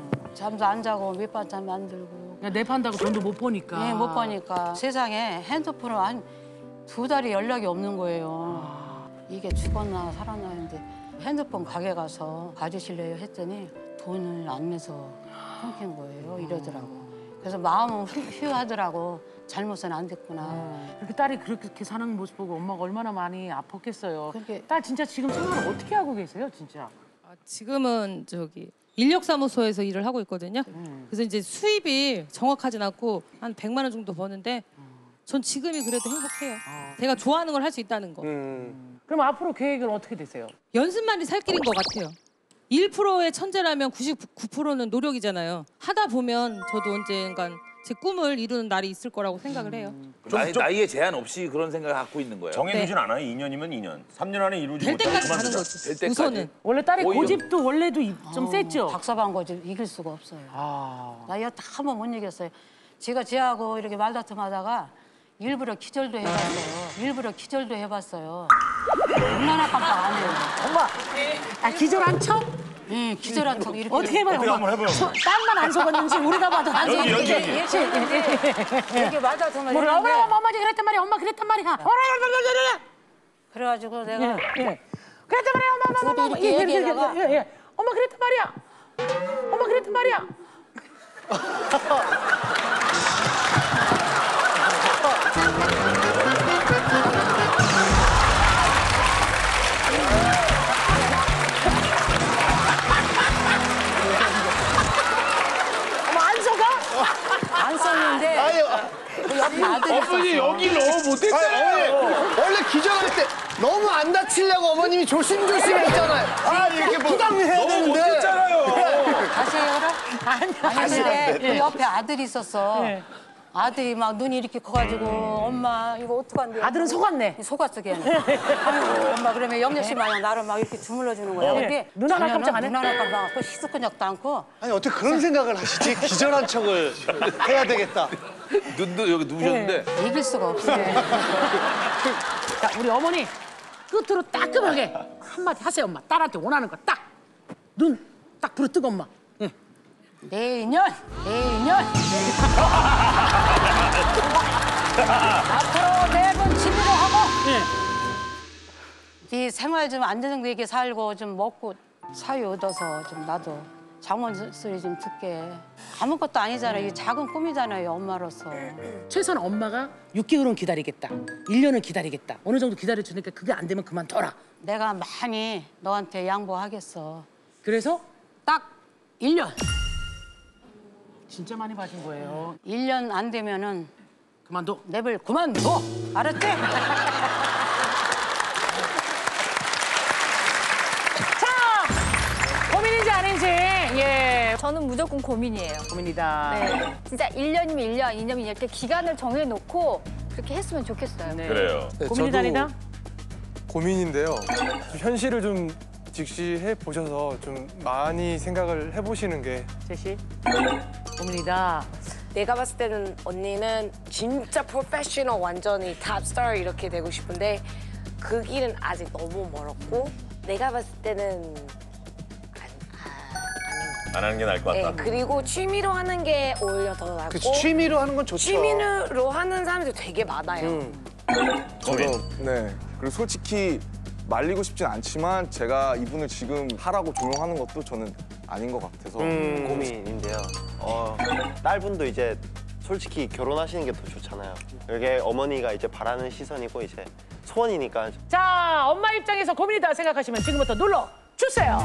잠도 안 자고 밑반찬 만들고. 내 판다고 돈도 못 버니까. 네, 못 버니까 세상에 핸드폰을 한 두 달이 연락이 없는 거예요. 이게 죽었나 살았나 했는데 핸드폰 가게 가서 봐주실래요 했더니 돈을 안 내서 끊긴 거예요. 이러더라고. 그래서 마음은 휴, 휴하더라고. 잘못은 안 됐구나. 그렇게 딸이 그렇게 사는 모습 보고 엄마가 얼마나 많이 아팠겠어요. 그렇게- 딸 진짜 지금 생활을 어떻게 하고 계세요, 진짜? 아, 지금은 저기 인력사무소에서 일을 하고 있거든요. 그래서 이제 수입이 정확하진 않고 한 백만 원 정도 버는데 전 지금이 그래도 행복해요. 제가 좋아하는 걸 할 수 있다는 거. 그럼 앞으로 계획은 어떻게 되세요? 연습만이 살 길인 것 같아요. 일 퍼센트의 천재라면 구십구 퍼센트는 노력이잖아요. 하다 보면 저도 언젠간 제 꿈을 이루는 날이 있을 거라고 생각을 해요. 나이, 나이에 제한 없이 그런 생각을 갖고 있는 거예요. 정해두진 않아요. 이 년이면 이 년. 삼 년 안에 이루지 될 못하면 때까지 가는 그만두자. 거지. 될 때까지. 우선은. 원래 딸이 오히려- 고집도 원래도 이- 좀 셌죠? 박서방 고집 이길 수가 없어요. 아. 나 여태 한 번 못 이겼어요. 제가 쟤하고 이렇게 말다툼하다가 일부러 기절도 해봤어요. 일부러 기절도 해봤어요. 얼마나 깜빡 안 해요. 엄마, 아 기절 안 쳐? 네, 기절한 척 이렇게. 어떻게 해봐요, 어떻게 엄마? 한번 해봐요. 서- 딸만 안 속았는지 우리가 봐도 안 연기, 연기, 속았는지. 연기. 이렇게 했는데 이렇게 말다툼을 뭐라 했는데 엄마, 엄마 그랬단 말이야, 엄마 그랬단 말이야. 어라라라라라. 그래가지고 내가 예, 예. 그랬단 말이야, 엄마, 엄마, 엄마, 엄마. 이렇게 예, 예, 얘기하다가 예, 예, 예. 엄마 그랬단 말이야. 엄마 그랬단 말이야. 엄마 안 속아? 안 썼는데 아유, 그 옆에 아들이 어머니 있었어. 여기 너무 아니, 못했잖아요. 어머니, 원래 기절할 때 너무 안 다치려고 어머님이 조심조심 했잖아요. 아, 이렇게 부담해야 너무 되는데. 못했잖아요. 다시 해라? 아니, 아니 근데 그 옆에 아들이 있었어. 네. 아들이 막 눈이 이렇게 커가지고 엄마 이거 어떡한데? 아들은 속았네. 속았어 걔는. 아이고 엄마 그러면 영렬 씨 마냥 나를 막 이렇게 주물러 주는 거야. 네. 근데 눈 하나 깜짝 안 해? 눈 하나 깜짝 않고 시스끈적도 않고. 아니 어떻게 그런 생각을 하시지? 기절한 척을 해야 되겠다. 눈도 여기 누우셨는데 이길 수가 없어. 자, 우리 어머니 끝으로 따끔하게 한마디 하세요, 엄마. 딸한테 원하는 거 딱. 눈 딱 부르뜨고 엄마. 응. 내년, 내년. 앞으로 매번 취미로 하고. 네 생활 좀 안정되게 살고 좀 먹고 사유 얻어서 좀 나도 장원 소리 좀 듣게. 아무것도 아니잖아요. 이게 작은 꿈이잖아요, 엄마로서. 최소한 엄마가 육 개월은 기다리겠다. 일 년은 기다리겠다. 어느 정도 기다려주니까 그게 안 되면 그만둬라. 내가 많이 너한테 양보하겠어. 그래서 딱 일 년. 진짜 많이 봐준 거예요. 일 년 안 되면은 그만둬. 랩을 그만둬. 알았지? 자, 고민인지 아닌지 예 저는 무조건 고민이에요. 고민이다. 네. 진짜 일 년이면 일 년, 이 년이면 이렇게 기간을 정해놓고 그렇게 했으면 좋겠어요. 네. 그래요. 네, 고민이 저도 다니다. 고민인데요. 좀 현실을 좀 직시해 보셔서 좀 많이 생각을 해보시는 게. 제시 고민이다. 내가 봤을 때는 언니는 진짜 프로페셔널 완전히 탑스타 이렇게 되고 싶은데 그 길은 아직 너무 멀었고 내가 봤을 때는 안 하는 게 나을 것 네, 같다. 그리고 취미로 하는 게 오히려 더 낫고 그 취미로 하는 건 좋죠. 취미로 하는 사람들이 되게 많아요. 저도 네. 그리고 솔직히 말리고 싶진 않지만 제가 이분을 지금 하라고 조용하는 것도 저는 아닌 것 같아서 고민인데요. 어, 딸분도 이제 솔직히 결혼하시는 게 더 좋잖아요. 이게 어머니가 이제 바라는 시선이고 이제 소원이니까. 자, 엄마 입장에서 고민이다 생각하시면 지금부터 눌러 주세요.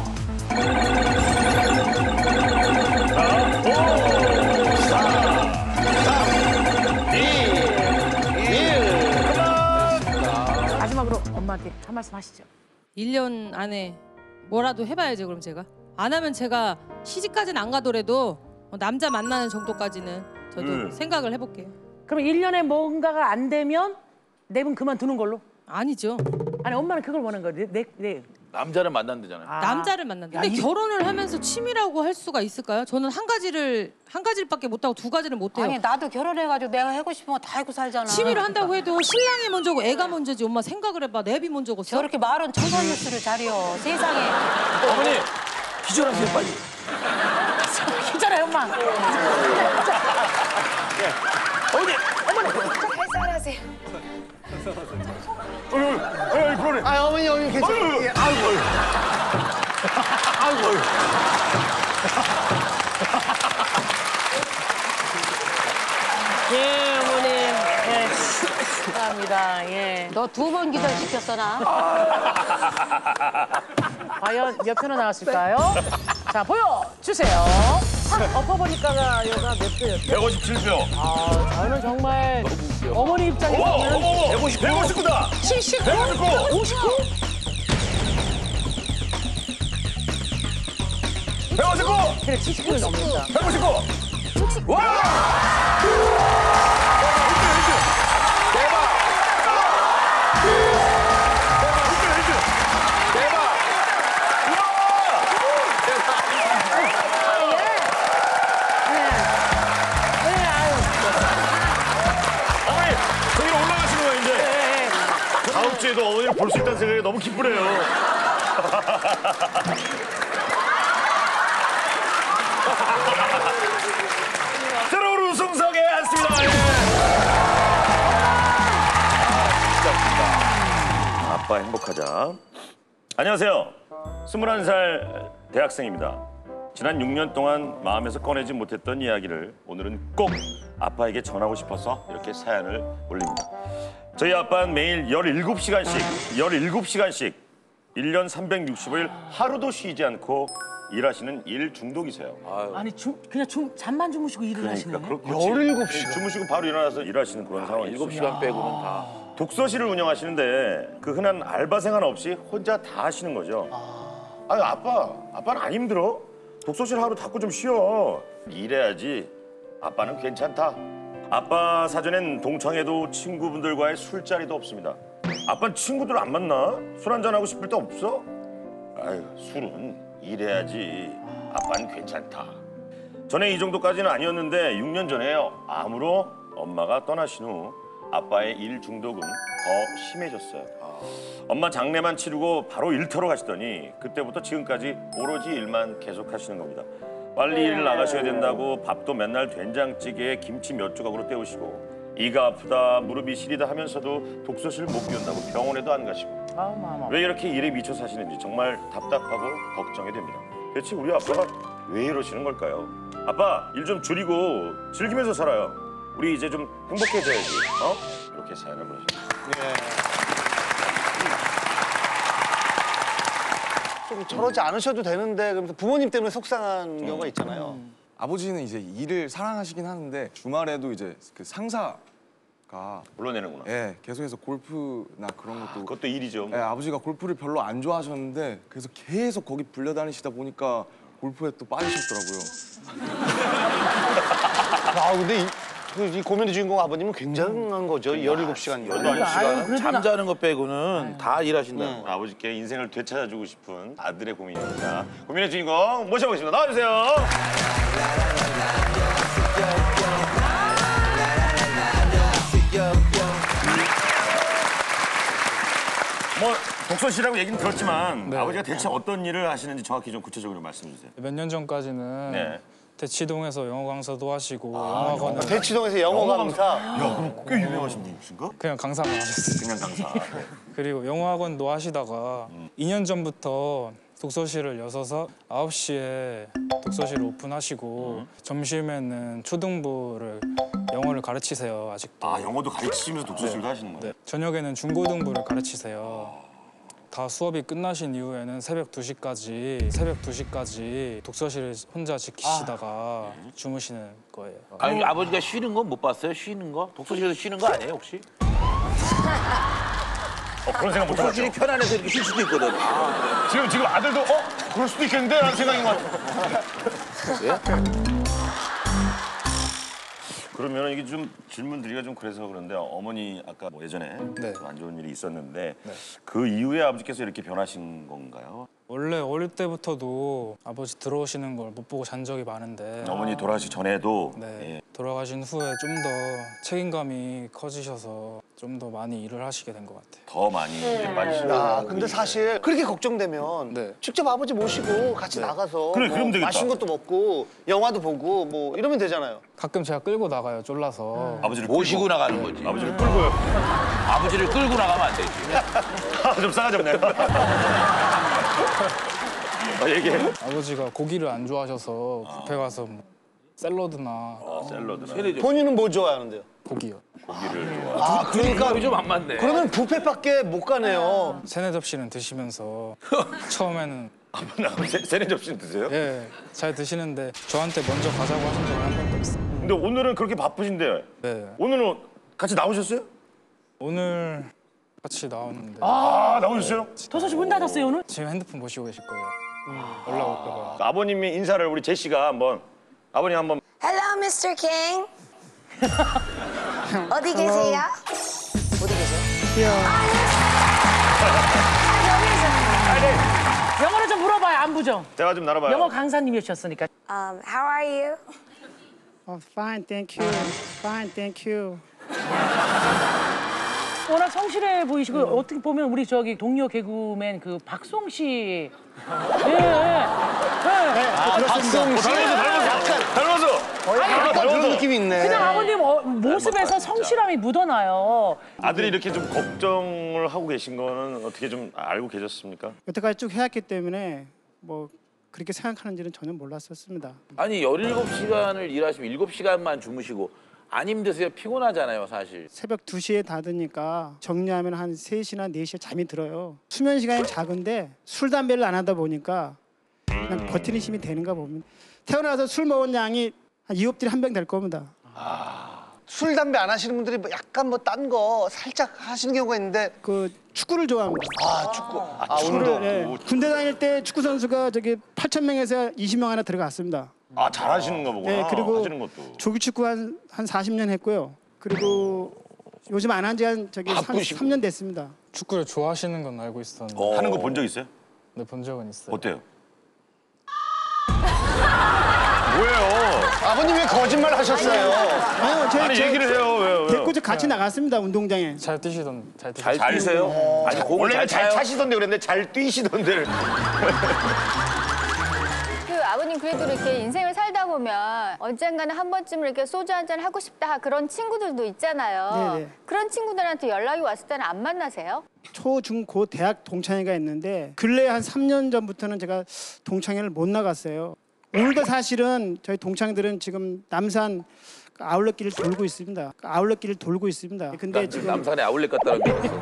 마지막으로 엄마한테 한 말씀 하시죠. 일 년 안에 뭐라도 해봐야죠. 그럼 제가 안 하면 제가 시집까지는 안 가더라도 남자 만나는 정도까지는 저도 음. 생각을 해볼게요. 그럼 일 년에 뭔가가 안 되면 네 분 그만두는 걸로? 아니죠. 아니 엄마는 그걸 원하는 거예요. 네, 네. 남자를 만난다잖아요. 아. 남자를 만난다. 근데 야, 이- 결혼을 하면서 취미라고 할 수가 있을까요? 저는 한 가지를 한 가지밖에 못하고 두 가지를 못해요. 아니 나도 결혼해가지고 내가 하고 싶은 거 다 하고 살잖아. 취미를 한다고 해도 신랑이 먼저고 애가 먼저지. 엄마 생각을 해봐. 내비 먼저겠어? 저렇게 말은 청산뉴스를 잘해요. 세상에. 어머니 기절하세요 빨리. 기절해 엄마. 어머니 어머니. 쌀쌀하세요. 어이, 어이, 그러네. 아, 어머니, 어머니 괜찮아요. 예, 아이고. 아이고. 예 어머님. 예. 감사합니다. 예. 너 두 번 기절시켰어 나. 과연 몇 표나 나왔을까요? 자 보여주세요. 확 엎어보니까가 여가 몇 표였죠? 백오십칠 표. 아 저는 정말 어머니 입장에서는 백오십구. 백오십구다. 칠십구. 백오십구. 오십구. 백오십구. 그래 칠십구를 넘는다. 백오십구. 와! 어머니, 저기로 올라가시는 거예요, 이제. 다음 주에도 어머니를 볼 수 있다는 생각이 너무 기쁘네요. 새로운 우승석에 앉습니다. 예. 아빠 행복하자. 안녕하세요. 스물한 살 대학생입니다. 지난 육 년 동안 마음에서 꺼내지 못했던 이야기를 오늘은 꼭 아빠에게 전하고 싶어서 이렇게 사연을 올립니다. 저희 아빠는 매일 열일곱 시간씩, 열일곱 시간씩 일 년 삼백육십오 일 하루도 쉬지 않고 일하시는 일 중독이세요. 아니 주, 그냥 주, 잠만 주무시고 일을 하시네. 열일곱 시간. 주무시고 바로 일어나서 일하시는 그런 상황이죠. 일곱 시간 빼고는 다. 독서실을 운영하시는데 그 흔한 알바생 하나 없이 혼자 다 하시는 거죠. 아니 아빠, 아빠는 안 힘들어? 독서실 하루 닫고 좀 쉬어. 일해야지. 아빠는 괜찮다. 아빠 사전엔 동창회도 친구분들과의 술자리도 없습니다. 아빠는 친구들 안 만나? 술 한잔하고 싶을 때 없어? 아유, 술은 일해야지. 아빠는 괜찮다. 전에 이 정도까지는 아니었는데 육 년 전에요. 암으로 엄마가 떠나신 후 아빠의 일 중독은 더 심해졌어요. 엄마 장례만 치르고 바로 일터로 가시더니 그때부터 지금까지 오로지 일만 계속 하시는 겁니다. 빨리 일 나가셔야 된다고 밥도 맨날 된장찌개에 김치 몇 조각으로 때우시고 이가 아프다 무릎이 시리다 하면서도 독서실 못 비운다고 병원에도 안 가시고 왜 이렇게 일에 미쳐 사시는지 정말 답답하고 걱정이 됩니다. 대체 우리 아빠가 왜 이러시는 걸까요? 아빠 일 좀 줄이고 즐기면서 살아요. 우리 이제 좀 행복해져야지. 어? 이렇게 사연을 보내주셨습니다. 좀 저러지 않으셔도 되는데 그러면서 부모님 때문에 속상한 경우가 있잖아요. 아버지는 이제 일을 사랑하시긴 하는데 주말에도 이제 그 상사가 불러내는구나. 예, 계속해서 골프나 그런 것도 그것도 일이죠. 예, 아버지가 골프를 별로 안 좋아하셨는데 그래서 계속 거기 불려다니시다 보니까 골프에 또 빠지셨더라고요. 아 근데 이, 그, 이 고민의 주인공 아버님은 굉장한 거죠. 열일곱 시간. 열일곱 시간 잠자는 것 빼고는 다 일하신다. 음. 아버지께 인생을 되찾아주고 싶은 아들의 고민입니다. 고민의 주인공 모셔보겠습니다. 나와주세요. 뭐 독서실이라고 얘기는 들었지만 네. 아버지가 대체 어떤 일을 하시는지 정확히 좀 구체적으로 말씀해 주세요. 몇 년 전까지는 네. 대치동에서 영어 강사도 하시고 아, 영어학원을 영어- 대치동에서 영어 강사? 야, 그럼 꽤 유명하신 분이신가? 그냥 강사만 하셨어요. 그냥 강사. 네. 그리고 영어학원도 하시다가 이 년 전부터 독서실을 여셔서 아홉 시에 독서실을 오픈하시고 음. 점심에는 초등부를 영어를 가르치세요. 아직도. 아 영어도 가르치시면서 독서실도 네. 하시는 거예요? 네. 저녁에는 중고등부를 가르치세요. 다 수업이 끝나신 이후에는 새벽 두 시까지 새벽 두 시까지 독서실을 혼자 지키시다가 아. 주무시는 거예요. 아니 아버지가 쉬는 건 못 봤어요? 쉬는 거? 독서실에서 쉬는 거 아니에요 혹시? 어, 그런 생각 못 해봤죠. 독서실이 편안해서 이렇게 쉴 수도 있거든. 아. 지금 지금 아들도 어 그럴 수도 있겠는데 라는 생각인 것 같아요. 그러면 이게 좀 질문 드리기가 좀 그래서 그런데 어머니 아까 뭐 예전에 네. 좀 안 좋은 일이 있었는데 네. 그 이후에 아버지께서 이렇게 변하신 건가요? 원래 어릴 때부터도 아버지 들어오시는 걸 못 보고 잔 적이 많은데 어머니 돌아가시기 전에도 네. 예. 돌아가신 후에 좀 더 책임감이 커지셔서 좀 더 많이 일을 하시게 된 것 같아요. 더 많이 이제 빠지시고. 아, 근데 사실 그렇게 걱정되면 네. 직접 아버지 모시고 같이 나가서 그래, 뭐 그러면 되겠다. 맛있는 것도 먹고 영화도 보고 뭐 이러면 되잖아요. 가끔 제가 끌고 나가요, 쫄라서. 아버지를 모시고 끌고. 나가는 거지. 아버지를 끌고요. 아버지를 끌고 나가면 안 되지. 아, 좀 싸가지 없네요. 아, 얘기해. 아버지가 고기를 안 좋아하셔서 뷔페 가서 뭐 샐러드나 아, 샐러드나. 본인은 뭐 좋아하는데요? 고기요. 고기를 좋아. 아, 그러니까 좀 안 맞네. 그러면 뷔페밖에 못 가네요. 세네 접시는 드시면서 처음에는 아버지 세- 세네 접시는 드세요? 예, 잘 드시는데 저한테 먼저 가자고 하신 적은 한 번도 없어요. 근데 오늘은 그렇게 바쁘신데 네. 오늘은 같이 나오셨어요? 오늘 같이 나왔는데 아, 나오셨어요? 도서실 문 닫았어요 오늘? 지금 핸드폰 보시고 계실 거예요. 연락 올까 봐. 아버님이 인사를 우리 제시가 한번 아버님 한번 Hello, 미스터 King. 어디 계세요? 어디 계세요? 영어를 좀 물어봐요 안부정. 제가 좀 나눠봐요. 영어 강사님이셨으니까. Um, how are you? Oh, fine, thank you. Fine, thank you. 워낙 성실해 보이시고 어떻게 보면 우리 저기 동료 개그맨 그 박송 씨. 예, 예. 예. 아, 박성 씨. 닮았어, 닮았어. 거의 약간 그런 느낌이 있네. 그냥 아버님 어, 모습에서 성실함이 묻어나요. 아들이 이렇게 좀 걱정을 하고 계신 거는 어떻게 좀 알고 계셨습니까? 여태까지 쭉 해왔기 때문에 뭐 그렇게 생각하는지는 전혀 몰랐었습니다. 아니 열일곱 시간을 일하시면 일곱 시간만 주무시고 안 힘드세요? 피곤하잖아요 사실. 새벽 두 시에 닫으니까 정리하면 한 세 시나 네 시에 잠이 들어요. 수면 시간이 작은데 술, 담배를 안 하다 보니까 그냥 버티는 힘이 되는가 봅니다. 태어나서 술 먹은 양이 한 이 엎드려 한 병 될 겁니다. 술, 담배 안 하시는 분들이 뭐 약간 뭐 딴 거 살짝 하시는 경우가 있는데 그 축구를 좋아합니다. 아, 축구. 아, 축구를, 운동. 예. 군대 다닐 때 축구 선수가 저기 팔천 명에서 이십 명 하나 들어갔습니다. 아, 잘하시는 거 보구나. 네, 그리고 하시는 것도. 조기 축구 한, 한 사십 년 했고요. 그리고 요즘 안 한 지 한 저기 삼 년 됐습니다. 축구를 좋아하시는 건 알고 있었는데. 하는 거 본 적 있어요? 네, 본 적은 있어요. 어때요? 뭐예요? 아버님 왜 거짓말 하셨어요? 아니요, 제, 아니 제, 얘기를 해요. 왜요? 왜요? 데리고 저 같이 나갔습니다 운동장에. 잘 뛰시던 잘 뛰시. 잘 뛰세요? 아니 공을 원래는 잘 잘 차요? 차시던데 그랬는데 잘 뛰시던데. 그 아버님 그래도 이렇게 인생을 살다 보면 언젠가는 한 번쯤은 이렇게 소주 한잔 하고 싶다 그런 친구들도 있잖아요. 네네. 그런 친구들한테 연락이 왔을 때는 안 만나세요? 초, 중, 고 대학 동창회가 있는데 근래 한 삼 년 전부터는 제가 동창회를 못 나갔어요. 오늘도 사실은 저희 동창들은 지금 남산 아울렛길을 돌고 있습니다. 아울렛길을 돌고 있습니다. 근데 지금 남산에 아울렛 갔다는 줄 알았어.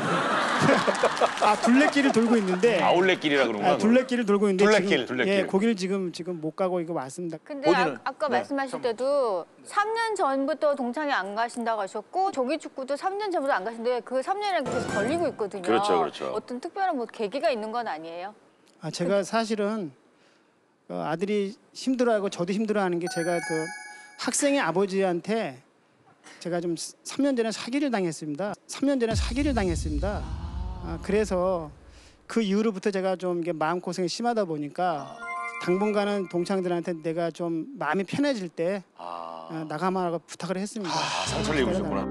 아 둘레길을 돌고 있는데 아울렛길이라 그런 거야? 아, 둘레길을 돌고 있는데 둘레길, 지금, 둘레길. 예, 거기를 지금 지금 못 가고 이거 왔습니다. 근데 아, 아까 말씀하실 때도 삼 년 전부터 동창회 안 가신다고 하셨고 조기 축구도 삼 년 전부터 안 가신데 그 삼 년이나 계속 걸리고 있거든요. 그렇죠, 그렇죠. 어떤 특별한 뭐 계기가 있는 건 아니에요? 아 제가 사실은 어, 아들이 힘들어하고 저도 힘들어하는 게 제가 그 학생의 아버지한테 제가 좀 삼 년 전에 사기를 당했습니다. 삼 년 전에 사기를 당했습니다. 아, 그래서 그 이후로부터 제가 좀 이게 마음 고생이 심하다 보니까 당분간은 동창들한테 내가 좀 마음이 편해질 때 아, 어, 나가마라고 부탁을 했습니다. 아 상처를 입으셨구나.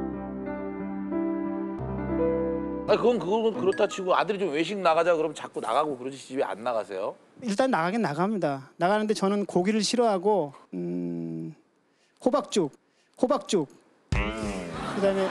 아니 그건 그건 그렇다 치고 아들이 좀 외식 나가자 그러면 자꾸 나가고 그러지 집에 안 나가세요? 일단 나가긴 나갑니다. 나가는데 저는 고기를 싫어하고 음, 호박죽, 호박죽. 그다음에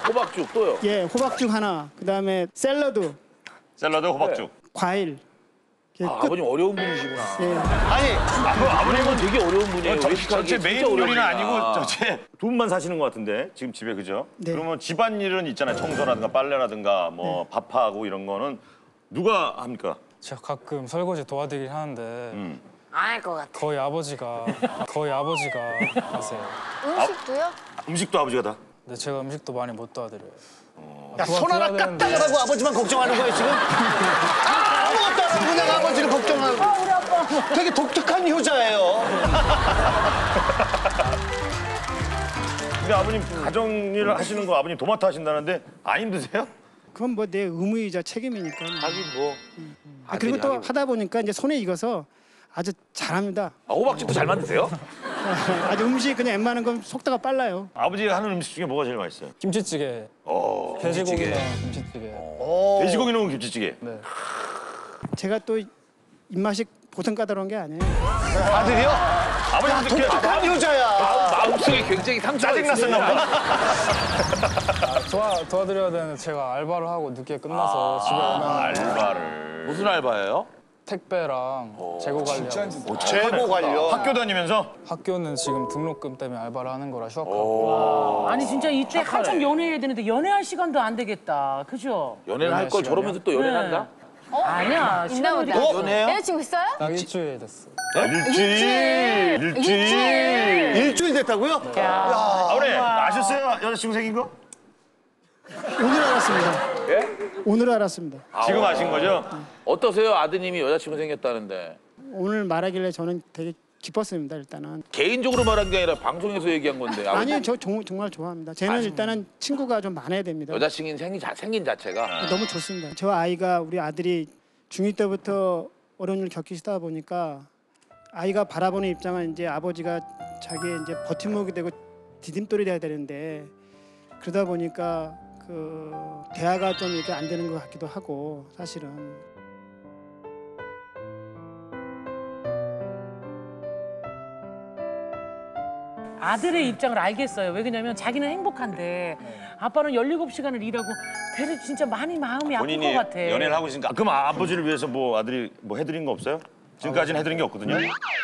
호박죽 또요? 예, 호박죽 하나. 그다음에 샐러드. 샐러드 호박죽. 과일. 아, 아버님 어려운 분이시구나. 예. 아니 아버, 아버님은 되게 어려운 분이에요. 저, 외식하기 전체 메인 진짜 요리는 어려운 분이야. 아니고 전체 두 분만 사시는 것 같은데 지금 집에 그죠? 네. 그러면 집안일은 있잖아요. 청소라든가 빨래라든가 뭐 밥하고 이런 거는 누가 합니까? 제가 가끔 설거지 도와드리긴 하는데 음. 알 것 같아. 거의 아버지가 거의 아버지가 하세요. 음식도요? 음식도 아버지가 다? 근데 제가 음식도 많이 못 도와드려요. 야, 손 하나 까딱을 하고 아버지만 걱정하는 거예요, 지금? 아, 아무것도 안 하고 그냥 아버지를 걱정하고. 아, 우리 아빠. 되게 독특한 효자예요. 근데 아버님 가정일 하시는 거 아버님 도맡아 하신다는데 안 힘드세요? 그건 뭐 내 의무이자 책임이니까. 하긴 뭐. 아, 그리고 또 하긴. 하다 보니까 이제 손에 익어서 아주 잘합니다. 아, 호박죽도 잘 만드세요? 아주 음식 그냥 웬만한 건 속도가 빨라요. 아버지가 하는 음식 중에 뭐가 제일 맛있어요? 김치찌개. 어, 돼지고기 넣은 김치찌개. 돼지고기 넣은 김치찌개. 네. 제가 또 입맛이 보통 까다로운 게 아니에요. 아들이요? 아버지 야, 독특한 효자야. 마음속에 굉장히 상처가 짜증났었나 보다. 아, 도와, 도와드려야 되는데 제가 알바를 하고 늦게 끝나서 아, 집에 오면 알바를. 무슨 알바예요? 택배랑 재고 관리. 오, 재고 관련. 학교 다니면서? 학교는 지금 등록금 때문에 알바를 하는 거라 휴학하고. 아니 진짜 이때 한참 연애해야 되는데 연애할 시간도 안 되겠다. 그죠? 연애를 할 걸 저러면서 또 연애를 네. 한다? 어? 아니야. 있나 보다. 어? 연애요? 여자친구 있어요? 딱 일주일 됐어. 일주일. 일주일. 일주일 됐다고요? 야. 아버님 아셨어요? 여자친구 생긴 거? 오늘 알았습니다. 예? 오늘 알았습니다. 지금 아신 거죠? 어떠세요? 아드님이 여자친구 생겼다는데. 오늘 말하길래 저는 되게 기뻤습니다. 일단은. 개인적으로 말한 게 아니라 방송에서 얘기한 건데. 아니요, 저 정, 정말 좋아합니다. 쟤는 일단은 친구가 좀 많아야 됩니다. 여자친구 생긴, 자, 생긴 자체가. 너무 좋습니다. 저 아이가 우리 아들이 중이 때부터 어려운 일 겪으시다 보니까 아이가 바라보는 입장은 이제 아버지가 자기의 이제 버팀목이 되고 디딤돌이 돼야 되는데 그러다 보니까 그 대화가 좀 이렇게 안 되는 것 같기도 하고 사실은. 아들의 입장을 알겠어요. 왜 그러냐면 자기는 행복한데 아빠는 열일곱 시간을 일하고 되게 진짜 많이 마음이 아픈 본인이 것 같아. 연애를 하고 있으니까. 그럼 아버지를 위해서 뭐 아들이 뭐 해드린 거 없어요? 지금까지는 해드린 게 없거든요.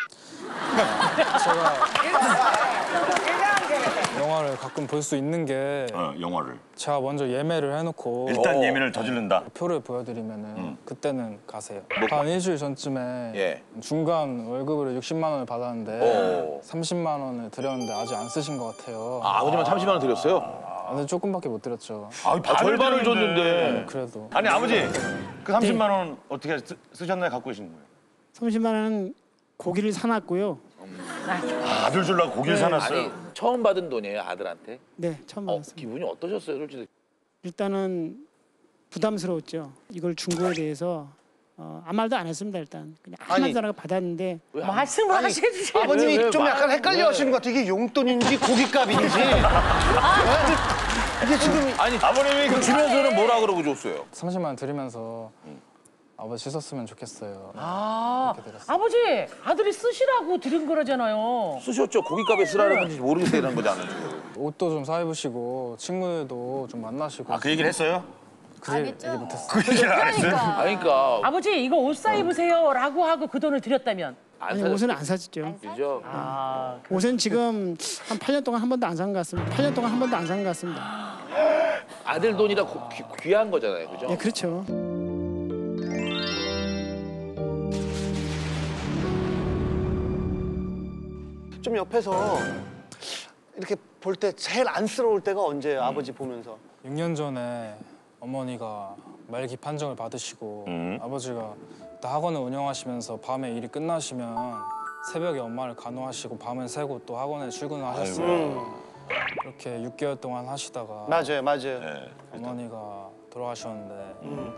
영화를 가끔 볼 수 있는 게 어, 영화를. 제가 먼저 예매를 해놓고 일단 어, 예매를 저지른다. 표를 보여드리면은 음. 그때는 가세요. 뭐? 한 일주일 전쯤에 예. 중간 월급으로 육십만 원을 받았는데 오. 삼십만 원을 드렸는데 아직 안 쓰신 것 같아요. 아, 아버님은 삼십만 원 드렸어요? 아, 근데 조금밖에 못 드렸죠. 아, 아, 절반을 줬는데. 그래도 아니 아버지 그 삼십만 원 어떻게 쓰, 쓰셨나요? 갖고 계신 거예요? 삼십만 원은 고기를 사놨고요. 아, 아들 주려고 고기를 네. 사놨어요. 아니, 처음 받은 돈이에요, 아들한테? 네, 처음 어, 받았습니다. 기분이 어떠셨어요, 솔직히? 일단은 부담스러웠죠. 이걸 준 거에 대해서 어, 아무 말도 안 했습니다. 일단 그냥 아니. 한마디도 안 하고 받았는데 말씀을 아니, 하셔주세요. 아버님이 왜, 왜, 좀 말- 약간 헷갈려 왜? 하시는 것 같아. 이게 용돈인지 고깃값인지. 이게 지금 아니, 아버님이 그 주면서는 뭐라 그러고 줬어요? 삼십만 원 드리면서 아버지 씻었으면 좋겠어요. 아, 이렇게 드렸어요. 아버지 아들이 쓰시라고 드린 거라잖아요. 쓰셨죠. 고깃값에 쓰라는 건지 모르겠어요, 이런 거잖아요. 옷도 좀 사입으시고 친구들도 좀 만나시고. 아, 그 얘기를 했어요? 그 얘기 못했어요. 그 얘기를 안 했어요? 그러니까 아버지 이거 옷 사입으세요라고 하고 그 돈을 드렸다면. 아니 옷은 안 사줬죠. 그죠? 아, 옷은 지금 한 팔 년 동안 한 번도 안 산 것 같습니다. 팔 년 동안 한 번도 안 산 것 같습니다. 아들 돈이라 고- 귀, 귀한 거잖아요, 그죠? 예, 그렇죠. 좀 옆에서 이렇게 볼 때 제일 안쓰러울 때가 언제예요? 아버지 보면서. 육 년 전에 어머니가 말기 판정을 받으시고 음. 아버지가 또 학원을 운영하시면서 밤에 일이 끝나시면 새벽에 엄마를 간호하시고 밤을 새고 또 학원에 출근을 하셨어요. 이렇게 육 개월 동안 하시다가 맞아요, 맞아요. 네. 어머니가 돌아가셨는데 음.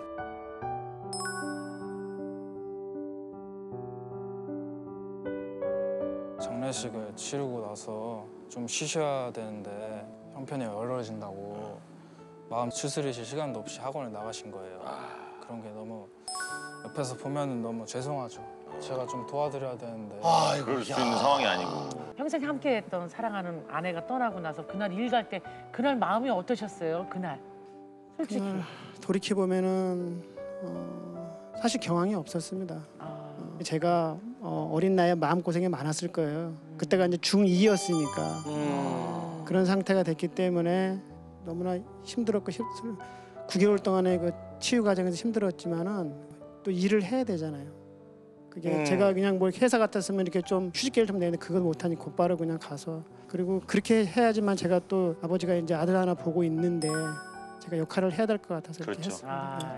장례식을 치르고 나서 좀 쉬셔야 되는데 형편이 얼얼해진다고 마음 추스리실 시간도 없이 학원을 나가신 거예요. 그런 게 너무 옆에서 보면은 너무 죄송하죠. 제가 좀 도와드려야 되는데 아이고, 그럴 수 있는 상황이 아니고. 평생 함께했던 사랑하는 아내가 떠나고 나서 그날 일 갈 때 그날 마음이 어떠셨어요? 그날 솔직히. 돌이켜 보면은 어, 사실 경황이 없었습니다. 아. 제가 어, 어린 나이에 마음고생이 많았을 거예요. 그때가 이제 중이였으니까 그런 상태가 됐기 때문에 너무나 힘들었고 구 개월 동안의 그 치유 과정에서 힘들었지만은 또 일을 해야 되잖아요. 그게 음. 제가 그냥 뭐 회사 같았으면 이렇게 좀 휴직계를 좀 내는데 그걸 못하니 곧바로 그냥 가서 그리고 그렇게 해야지만 제가 또 아버지가 이제 아들 하나 보고 있는데 제가 역할을 해야 될 것 같아서 이렇게 그렇죠. 했습니다. 네.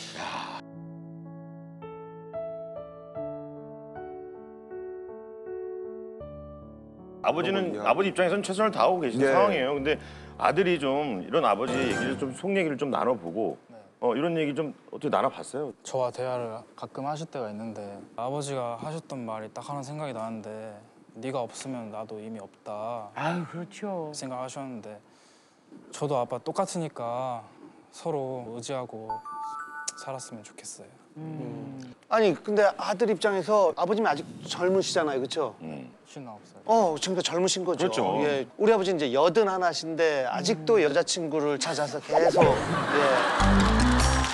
아버지는 아버지 입장에서는 최선을 다하고 계신 네. 상황이에요. 근데 아들이 좀 이런 아버지 얘기를 좀 속 얘기를 좀 나눠보고 어, 이런 얘기 좀 어떻게 나눠봤어요? 저와 대화를 가끔 하실 때가 있는데 아버지가 하셨던 말이 딱 하나 생각이 나는데 네가 없으면 나도 이미 없다. 아유 그렇죠. 생각하셨는데 저도 아빠 똑같으니까 서로 의지하고 살았으면 좋겠어요. 아니 근데 아들 입장에서 아버님이 아직 젊으시잖아요, 그렇죠? 쉰아홉 살. 어, 그러니까 젊으신 거죠. 그렇죠. 예, 우리 아버지 이제 여든 하나신데 아직도 여자친구를 찾아서 계속 예.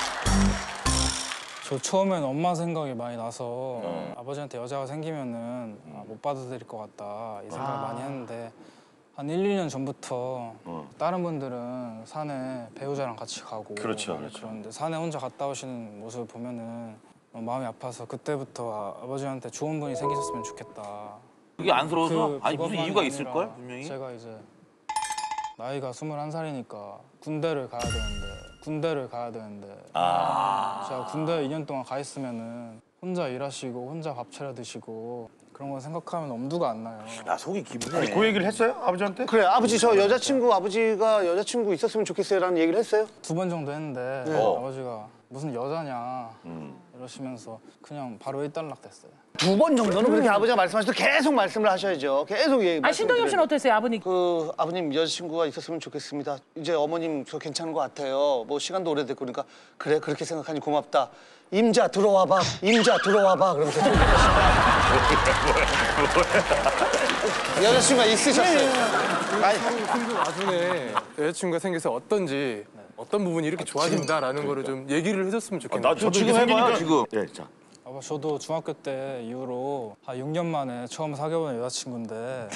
저 처음엔 엄마 생각이 많이 나서 아버지한테 여자가 생기면은 아, 못 받아들일 것 같다 이 생각을 아. 많이 했는데 한 일, 이 년 전부터 다른 분들은 산에 배우자랑 같이 가고 그렇죠, 그렇죠. 그런데 산에 혼자 갔다 오시는 모습을 보면은 너무 마음이 아파서 그때부터 아, 아버지한테 좋은 분이 생기셨으면 좋겠다. 그게 안쓰러워서? 그- 아니, 무슨 그것만이 이유가 아니라 있을걸, 분명히? 제가 이제 나이가 스물한 살이니까 군대를 가야 되는데 군대를 가야 되는데 아. 제가 군대 이 년 동안 가 있으면은 혼자 일하시고 혼자 밥 차려 드시고 그런 거 생각하면 엄두가 안 나요. 야 속이 기분해. 아니, 그 얘기를 했어요? 아버지한테? 그래, 아버지 저 여자친구 아버지가 여자친구 있었으면 좋겠어요라는 얘기를 했어요? 두 번 정도 했는데 네. 아버지가 무슨 여자냐 이러시면서 그냥 바로 일단락 됐어요. 두 번 정도는 그렇게 아버지가 말씀하셔도 계속 말씀을 하셔야죠. 계속 얘기. 아 신동엽 씨는 어땠어요, 아버님? 그 아버님 여자친구가 있었으면 좋겠습니다. 이제 어머님 저 괜찮은 것 같아요. 뭐 시간도 오래됐고 그러니까 그래 그렇게 생각하니 고맙다. 임자 들어와봐. 임자 들어와봐. 그러면서 여자친구가 있으셨어요. 아니 그 와중에 여자친구가 생겨서 어떤지 어떤 부분이 이렇게 좋아진다라는 거를 좀 얘기를 해줬으면 좋겠네요. 나 저도 지금 해봐요 지금. 예, 자. 아빠 저도 중학교 때 이후로 한 육 년 만에 처음 사귀어본 여자친구인데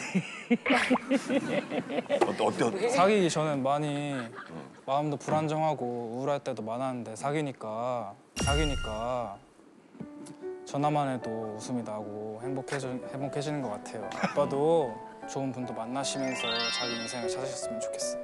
어때 어때? 어때? 사귀기 전엔 많이 마음도 불안정하고 우울할 때도 많았는데 사귀니까 사귀니까 전화만 해도 웃음이 나고 행복해져, 행복해지는 것 같아요. 아빠도 좋은 분도 만나시면서 자기 인생을 찾으셨으면 좋겠어요.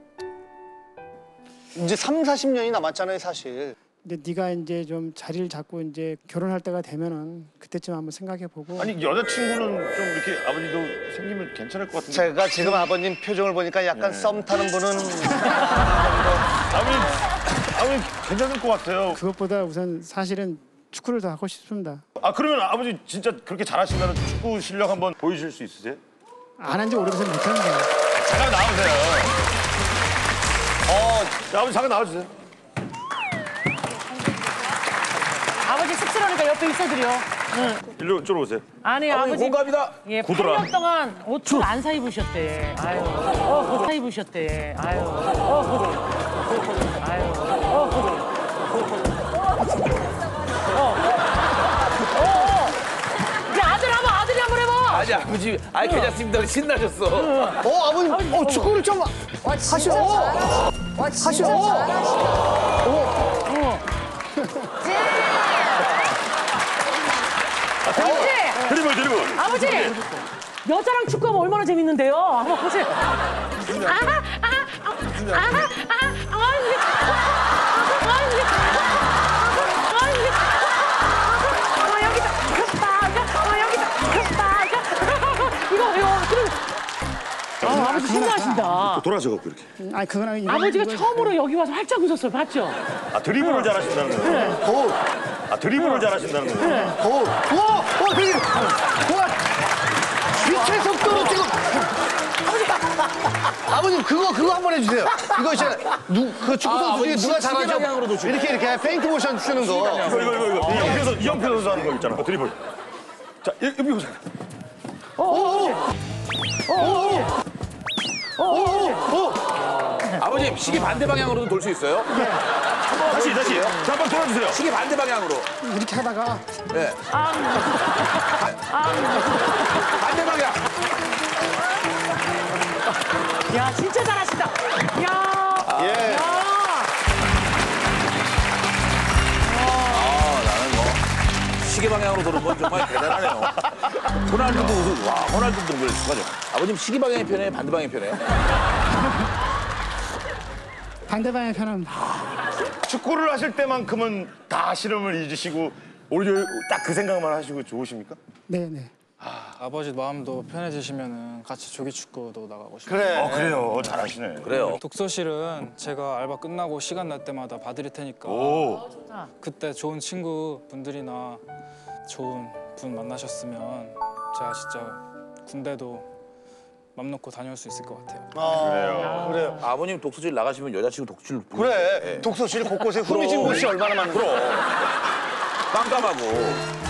이제 삼, 사십 년이 남았잖아요, 사실. 근데 네가 이제 좀 자리를 잡고 이제 결혼할 때가 되면은 그때쯤 한번 생각해 보고. 아니 여자친구는 좀 이렇게 아버지도 생기면 괜찮을 것 같은데. 제가 지금 아버님 표정을 보니까 약간 썸 타는 분은 아버님, 아버님 괜찮을 것 같아요. 그것보다 우선 사실은 축구를 더 하고 싶습니다. 아 그러면 아버지 진짜 그렇게 잘하신다는 축구 실력 한번 보여주실 수 있으세요? 안 한 지 오래돼서 못하는 거예요. 잠깐 나오세요. 어, 자, 아버지 잠깐 나와주세요. 아버지 쑥스러우니까 옆에 있어드려. 응. 일로 이쪽으로 오세요. 아니 아버님, 아버지 공감이다. 예, 구들아. 팔 년 동안 옷을 안 사 입으셨대. 아유, 어, 사 입으셨대. 아유, 어, 아유, 어, 어, 어. 이제 아들 한번 아들이 한번 해봐. 아니 아버지, 아이 괜찮습니다. 신나셨어. 어, 아버님, 어, 축구를 좀 와 진짜 하시오. 잘하시다. 와 진짜 하시오. 잘하시다. 어. 아버지! 드리블 드리블. 아버지! 여자랑 축구하면 얼마나 재밌는데요? 한번 보세요. 아하, 아하, 아하, 아하, 아니, 아니, 아니, 아 여기다, 겼다, 아 여기다, 겼다, 이거 이거 그럼. 아 아버지 신나하신다. 돌아서 갖고 이렇게. 아니 그거는 이거 아버지가 이거- 처음으로 여기 와서 활짝 웃었어요, 봤죠? 아 드리블을 잘하신다는 거예요. 오, 아 드리블을 잘하신다는 거예요. 오, 우와, 와, 되게, 우와, 빛의 속도로 지금. 아버님 그거 그거 한번 해주세요. 이거 이제 누그 축구 아, 선수 중에 아버님 누가 시계 방향으로도 잘하죠? 주네. 이렇게 이렇게 페인트 모션 쓰는 거. 이거 이거 이거 이거 이영표 선수 이영표 선수 하는 거 있잖아. 어, 드리블. 자 여- 여기 보세요. 오, 오, 오, 오, 오, 오. 아버님 시계 반대 방향으로도 돌 수 있어요? 네. 한번 다시 다시. 자, 한번 돌아주세요. 시계 반대 방향으로. 이렇게 하다가 네. 아, 반대 방향. 야, 진짜 잘하시다. 야. 예. 야. 아, 나는 뭐 시계 방향으로 도는 건 정말 대단하네요. 호날두도 우승. 와, 호날두도 그럴 수가죠. 아버님 시계 방향이 편해요? 반대 방향이 편해요? 반대 방향 편합니다. 축구를 하실 때만큼은 다 시름을 잊으시고 오히려 딱 그 생각만 하시고 좋으십니까? 네네. 아버지 마음도 편해지시면은 같이 조기 축구도 나가고 싶어요. 그래. 어, 그래요. 잘하시네. 그래요. 독서실은 제가 알바 끝나고 시간 날 때마다 봐드릴 테니까 오. 그때 좋은 친구 분들이나 좋은 분 만나셨으면 제가 진짜 군대도 맘 놓고 다녀올 수 있을 것 같아요. 아, 그래요. 그래요. 아버님 독서실 나가시면 여자친구 독서실 그래. 네. 독서실 곳곳에 후미진 곳이 얼마나 많은데. 그럼. 깜깜하고.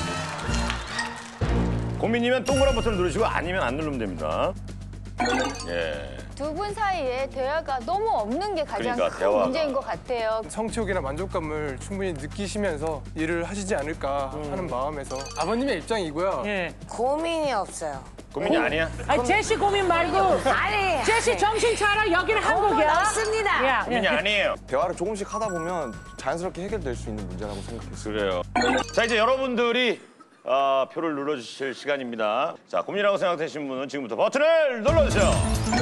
고민이면 동그란 버튼을 누르시고 아니면 안 누르면 됩니다. 예. 두 분 사이에 대화가 너무 없는 게 가장 그러니까, 큰 대화가. 문제인 것 같아요. 성취욕이나 만족감을 충분히 느끼시면서 일을 하시지 않을까 하는 마음에서 아버님의 입장이고요. 예. 고민이 없어요. 고민이 아니야? 아니, 제시 고민 말고. 아니. 제시 정신 차려. 여기는 한국이야. 없습니다. 야, 고민이 아니에요. 대화를 조금씩 하다 보면 자연스럽게 해결될 수 있는 문제라고 생각했어요. 그래요. 자, 이제 여러분들이 어, 표를 눌러주실 시간입니다. 자, 고민이라고 생각되시는 분은 지금부터 버튼을 눌러주세요.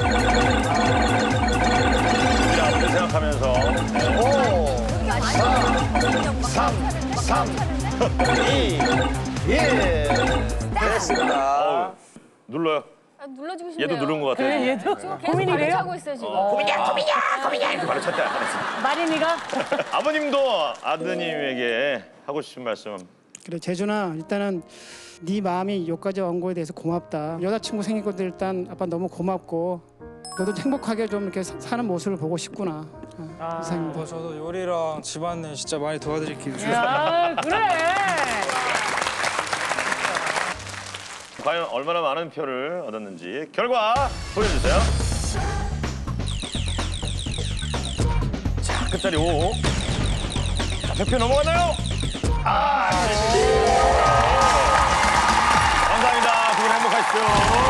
자, 문제 생각하면서 오, 사, 삼, 삼, 이, 일. 됐습니다. 어, 눌러요. 아, 눌러주고 싶네요. 얘도 누른 것 같아요. 그래, 얘도 계속 고민이래요? 발차고 있어요, 지금. 어, 고민이야, 고민이야, 고민이야. 이렇게 바로 쳤다. 마린이가? 아버님도 아드님에게 하고 싶은 말씀. 그래 재준아 일단은 네 마음이 여기까지 온 거에 대해서 고맙다. 여자친구 생긴 것도 일단 아빠 너무 고맙고 너도 행복하게 좀 이렇게 사- 사는 모습을 보고 싶구나. 어, 이상입니다. 뭐 저도 요리랑 집안일 진짜 많이 도와드릴게요. 야, 그래. 과연 얼마나 많은 표를 얻었는지 결과 보여주세요. 자, 끝자리 오. 자, 백 표 넘어가나요? 아, 감사합니다. 두 분 행복하십시오.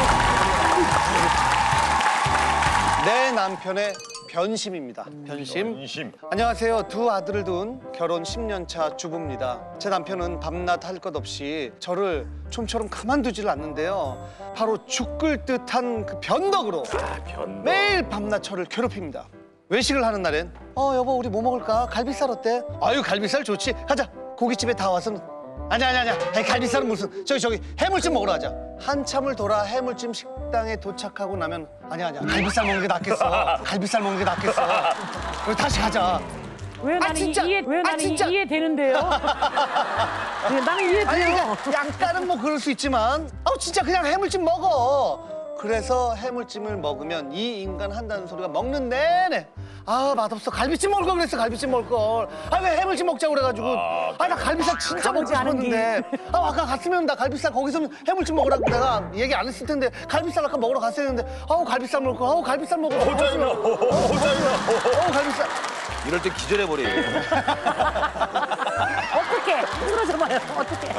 내 남편의 변심입니다. 변심. 변심. 안녕하세요. 두 아들을 둔 결혼 십 년 차 주부입니다. 제 남편은 밤낮 할 것 없이 저를 좀처럼 가만두질 않는데요. 바로 죽을 듯한 그 변덕으로 아, 변덕. 매일 밤낮 저를 괴롭힙니다. 외식을 하는 날엔 어 여보 우리 뭐 먹을까? 갈비살 어때? 아유 갈비살 좋지. 가자. 고깃집에 다 와서는 아니야 아니야 아니야. 에이, 갈비살은 무슨 저기 저기 해물찜 먹으러 가자. 한참을 돌아 해물찜 식당에 도착하고 나면 아니야 아니야 갈비살 먹는 게 낫겠어. 갈비살 먹는 게 낫겠어. 그럼 다시 가자. 왜 아, 나는 진짜? 이해 왜 아, 나는 진짜? 이해되는데요? 네, 나는 아니 이해돼요. 그러니까 약간은 뭐 그럴 수 있지만 아우 진짜 그냥 해물찜 먹어. 그래서 해물찜을 먹으면 이 인간 한다는 소리가 먹는 내내 아 맛없어 갈비찜 먹을 걸 그랬어 갈비찜 먹을 걸 아 왜 해물찜 먹자고 그래가지고 아 나 갈비살 진짜 먹고 싶었는데 아 아까 갔으면 나 갈비살 거기서 해물찜 먹으라고 내가 얘기 안 했을 텐데 갈비살 아까 먹으러 갔어야 했는데 아우 갈비살 먹을 걸 아우 갈비살 먹을 걸 짜증나. 아우 갈비살 이럴 때 기절해버려요. 어떻게? 풀어줘봐요. 어떻게?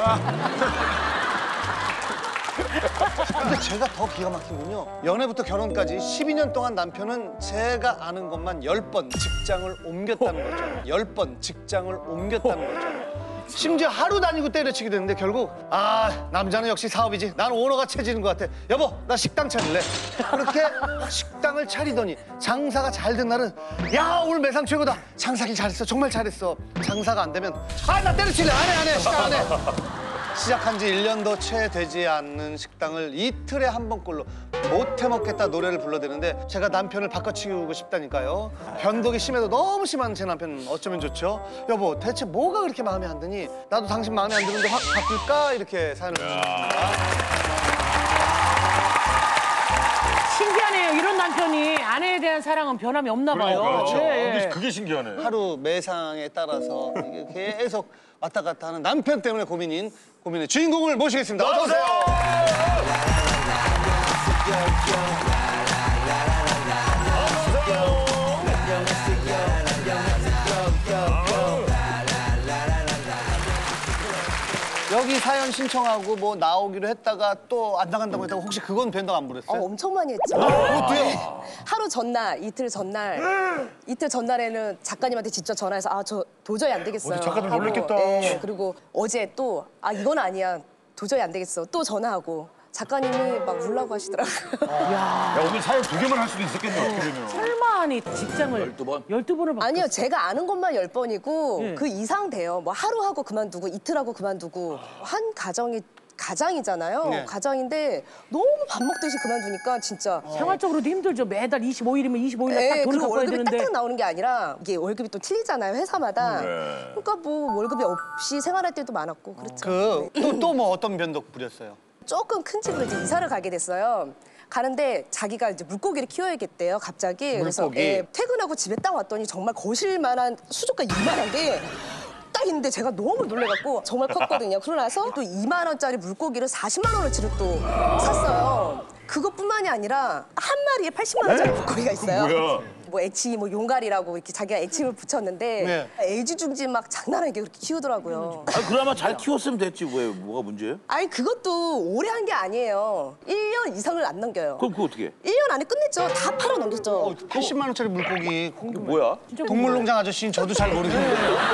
근데 제가 더 기가 막힌군요. 연애부터 결혼까지 십이 년 동안 남편은 제가 아는 것만 열 번 직장을 옮겼다는 거죠. 열 번 직장을 옮겼다는 거죠. 심지어 하루 다니고 때려치기도 했는데 결국 아 남자는 역시 사업이지. 난 오너가 채지는 것 같아. 여보 나 식당 차릴래. 그렇게 식당을 차리더니 장사가 잘 된 날은 야 오늘 매상 최고다. 장사길 잘했어. 정말 잘했어. 장사가 안 되면 아 나 때려칠래. 안 해 안 해. 식당 안 해. 시작한 지 일 년도 채 되지 않는 식당을 이틀에 한 번꼴로 못 해먹겠다 노래를 불러대는데 제가 남편을 바꿔치우고 싶다니까요. 변덕이 심해도 너무 심한 제 남편 어쩌면 좋죠? 여보 대체 뭐가 그렇게 마음에 안 드니? 나도 당신 마음에 안 드는데 확 바꿀까? 이렇게 사연을 주셨습니다. 신기하네요. 이런 남편이 아내에 대한 사랑은 변함이 없나 봐요. 그렇죠. 예, 예. 그게, 그게 신기하네. 하루 매상에 따라서 이게 계속 왔다 갔다 하는 남편 때문에 고민인 고민의 주인공을 모시겠습니다. 어서 오세요. 여기 사연 신청하고 뭐 나오기로 했다가 또 안 나간다고 했다고 혹시 그건 변덕 안 부렸어요? 어, 엄청 많이 했죠. 그것도요? 하루 전날, 이틀 전날, 이틀 전날에는 작가님한테 직접 전화해서 아, 저 도저히 안 되겠어요. 어디 작가들 하고, 놀랬겠다. 예, 그리고 어제 또 아, 이건 아니야. 도저히 안 되겠어. 또 전화하고 작가님이 막 울라고 하시더라고요. 야, 오늘 사연 두 개만 할 수도 있었겠네, 어떻게 되면. 설마 아니 직장을 열두 번? 열두 번을 바꿨어요? 아니요, 제가 아는 것만 열 번이고 예. 그 이상 돼요. 뭐 하루 하고 그만두고 이틀 하고 그만두고 한 가정이 가장이잖아요. 네. 가장인데 너무 밥 먹듯이 그만두니까 진짜 생활적으로도 힘들죠. 매달 이십오 일이면 이십오 일날 딱 네, 돈을 그리고 갖고 와야 월급이 되는데. 딱딱 나오는 게 아니라 이게 월급이 또 틀리잖아요, 회사마다. 네. 그러니까 뭐 월급이 없이 생활할 때도 많았고 그렇죠. 그 또 또 뭐 어떤 변덕 부렸어요? 조금 큰 집으로 이제 이사를 가게 됐어요. 가는데 자기가 이제 물고기를 키워야겠대요, 갑자기. 그래서 물고기? 예, 퇴근하고 집에 딱 왔더니 정말 거실만한 수족관 이만한 게 딱 있는데 제가 너무 놀래갖고 정말 컸거든요. 그러고 나서 또 이만 원짜리 물고기를 사십만 원어치를 또 샀어요. 그것뿐만이 아니라 한 마리에 팔십만 원짜리 물고기가 있어요. 뭐야? 뭐 애칭이 뭐 용갈이라고 이렇게 자기가 애칭을 붙였는데 네. 애지중지 막 장난하게 그렇게 키우더라고요. 아, 그나마 잘 키웠으면 됐지. 왜 뭐가 문제예요? 아니 그것도 오래 한 게 아니에요. 일 년 이상을 안 넘겨요. 그럼 그거 어떻게 해? 일 년 안에 끝냈죠. 다 팔아 넘겼죠. 팔십만 원짜리 물고기. 뭐야? 동물농장 아저씨는 저도 잘 모르겠는데.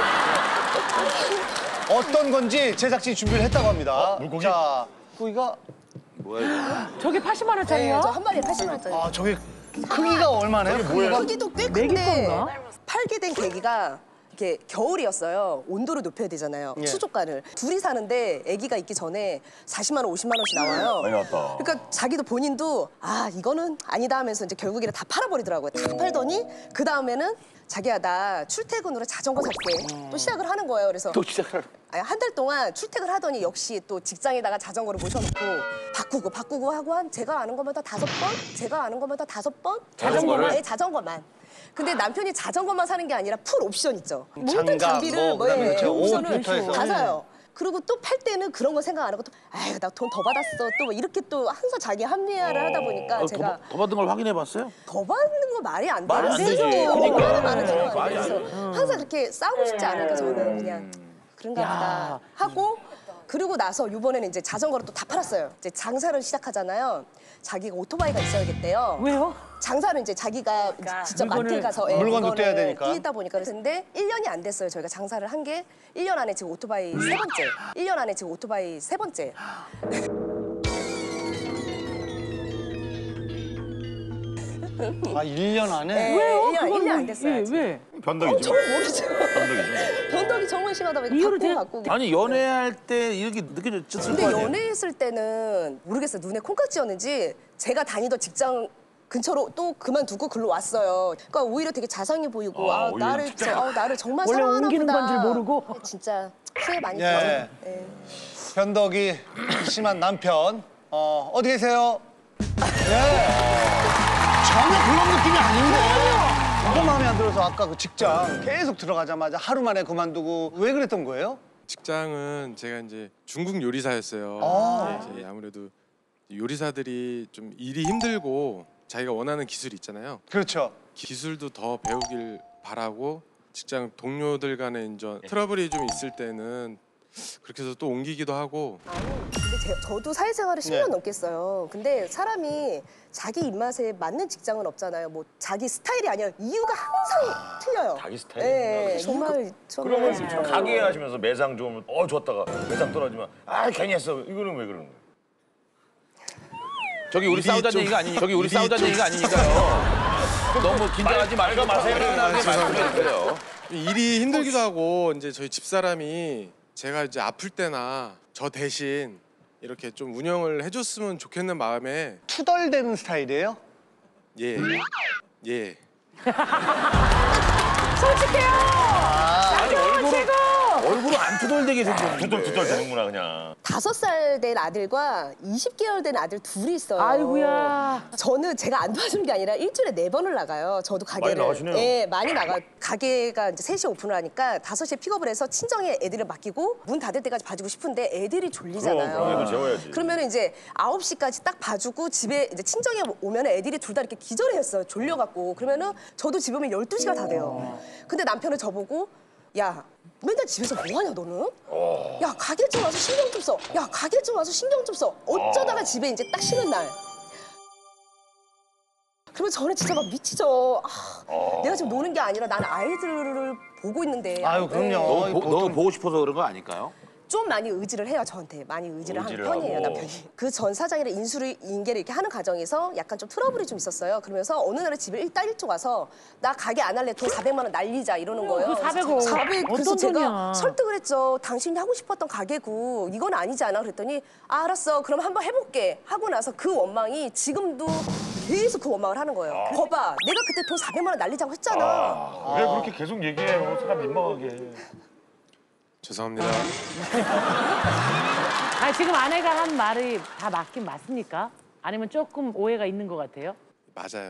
어떤 건지 제작진이 준비를 했다고 합니다. 물고기? 자, 고기가 뭐야 저게 팔십만 원짜리요? 네, 저 한 마리에 팔십만 원짜리. 아, 저게 크기가 얼마나요? 크기가? 크기도 꽤 큰데 팔게 된 계기가 이게 겨울이었어요. 온도를 높여야 되잖아요. 예. 수족관을. 둘이 사는데 아기가 있기 전에 사십만 원, 오십만 원씩 나와요. 많이 나왔다. 그러니까 자기도 본인도 아 이거는 아니다 하면서 이제 결국에는 다 팔아버리더라고요. 다 팔더니 그 다음에는 자기야 나 출퇴근으로 자전거 살게 또 시작을 하는 거예요. 그래서 또 시작을 한 달 동안 출퇴근 하더니 역시 또 직장에다가 자전거를 모셔놓고 바꾸고 바꾸고 하고 한 제가 아는 것마다 다섯 번, 제가 아는 것마다 다섯 번 자전거를? 네, 자전거만. 근데 남편이 자전거만 사는 게 아니라 풀 옵션 있죠. 모든 장갑, 장비를 뭐, 그다음에 그렇죠. 옵션을 옷부터 해서. 다 사요. 그리고 또 팔 때는 그런 거 생각 안 하고 또 아유 나 돈 더 받았어 또 뭐 이렇게 또 항상 자기 합리화를 하다 보니까 어, 제가 더, 더 받은 걸 확인해 봤어요? 더 받는 거 말이 안 말이 안 되죠. 되지. 얼마나 그러니까. 많은 줄 말이 안 알아요. 그래서 항상 그렇게 싸우고 싶지 않으니까 저는 그냥 그런가 보다 하고 그리고 나서 이번에는 이제 자전거를 또 다 팔았어요. 이제 장사를 시작하잖아요. 자기가 오토바이가 있어야겠대요. 왜요? 장사는 이제 자기가 직접 물건을- 마트에 가서 예, 물건도 물건을 떼야 되니까. 떼다 보니까 근데 일 년이 안 됐어요. 저희가 장사를 한 게 일 년 안에 지금 오토바이 세 번째. 일 년 안에 지금 오토바이 세 번째. 아, 일 년 안에? 네, 왜요? 일 년, 그건 일 년 안 왜- 됐어요. 예, 아직. 왜? 변덕이죠. 전 모르죠. 변덕이죠. 변덕이 정말 심하다 보니까 이유를 바꾸고 대- 바꾸고. 아니 연애할 때 이렇게 느껴졌을 거 근데 아니에요? 연애했을 때는 모르겠어요. 눈에 콩깍지였는지 제가 다니던 직장 근처로 또 그만두고 글로 왔어요. 그러니까 오히려 되게 자상해 보이고 아, 아, 오히려 나를 직장- 저, 아, 나를 정말 원래 사랑하나 옮기는 보다. 건 줄 모르고. 진짜 후회 많이 예. 했죠. 예. 변덕이 심한 남편. 어, 어디 계세요? 예. 전혀 그런 느낌이 아닌데. 너무 마음에 안 들어서 아까 그 직장 계속 들어가자마자 하루 만에 그만두고 왜 그랬던 거예요? 직장은 제가 이제 중국 요리사였어요. 아. 네, 이제 아무래도 요리사들이 좀 일이 힘들고 자기가 원하는 기술이 있잖아요. 그렇죠. 기술도 더 배우길 바라고 직장 동료들 간에 이제 트러블이 좀 있을 때는 그렇게 해서 또 옮기기도 하고. 근데 제, 저도 사회생활을 십 년 네. 넘겠어요. 근데 사람이 자기 입맛에 맞는 직장은 없잖아요. 뭐 자기 스타일이 아니라 이유가 항상 틀려요. 자기 스타일이 예, 있나? 정말 저는 그러면 가게 하시면서 매상 좋으면 어 좋았다가 매상 떨어지면 아 괜히 했어. 이거는 왜 그러는 거예요? 저기 우리 일이 싸우자는 좀- 얘기가 아니 저기 우리 일이 싸우자는 좀- 얘기가 아니니까요. 너무 긴장하지 말고 마세요. 편안하게 말씀해 주세요. 일이 힘들기도 하고 이제 저희 집사람이 제가 이제 아플 때나 저 대신 이렇게 좀 운영을 해줬으면 좋겠는 마음에 투덜대는 스타일이에요? 예, 예. 솔직해요. 아니 얼굴은 얼굴은 안 투덜대게 생겼는데. 두덜두덜 되는구나 그냥. 다섯 살 된 아들과 이십 개월 된 아들 둘이 있어요. 아이고야. 저는 제가 안 도와주는 게 아니라 일주일에 네 번을 나가요. 저도 가게를. 많이 나가시네요. 예, 많이 나가. 가게가 이제 세 시에 오픈을 하니까 다섯 시에 픽업을 해서 친정에 애들을 맡기고 문 닫을 때까지 봐주고 싶은데 애들이 졸리잖아요. 그럼, 그럼 애들 재워야지. 그러면 이제 아홉 시까지 딱 봐주고 집에 이제 친정에 오면 애들이 둘 다 이렇게 기절했어요. 졸려갖고. 그러면은 저도 집에 오면 열두 시가 다 돼요. 근데 남편은 저보고 야, 맨날 집에서 뭐 하냐 너는? 어. 야 가게 좀 와서 신경 좀 써. 야 가게 좀 와서 신경 좀 써. 어쩌다가 어. 집에 이제 딱 쉬는 날. 그러면 저는 진짜 막 미치죠. 아, 어. 내가 지금 노는 게 아니라 나는 아이들을 보고 있는데. 아유 네. 너무, 보, 너무 보고 싶어서 그런 거 아닐까요? 좀 많이 의지를 해요 저한테. 많이 의지를, 의지를 하는 편이에요 하고. 남편이. 그 전 사장이랑 인수를 인계를 이렇게 하는 과정에서 약간 좀 트러블이 좀 있었어요. 그러면서 어느 날에 집에 일다일조 와서 나 가게 안 할래. 돈 사백만 원 날리자 이러는 거예요. 그 사백억. 사백. 그래서 어떤 제가 돈이야. 설득을 했죠. 당신이 하고 싶었던 가게고 이건 아니지 않아? 그랬더니 아, 알았어. 그럼 한번 해볼게. 하고 나서 그 원망이 지금도 계속 그 원망을 하는 거예요. 아. 거봐. 내가 그때 돈 사백만 원 날리자고 했잖아. 아, 왜 그렇게 계속 얘기해요? 사람 민망하게. 죄송합니다. 아 지금 아내가 한 말이 다 맞긴 맞습니까? 아니면 조금 오해가 있는 것 같아요? 맞아요.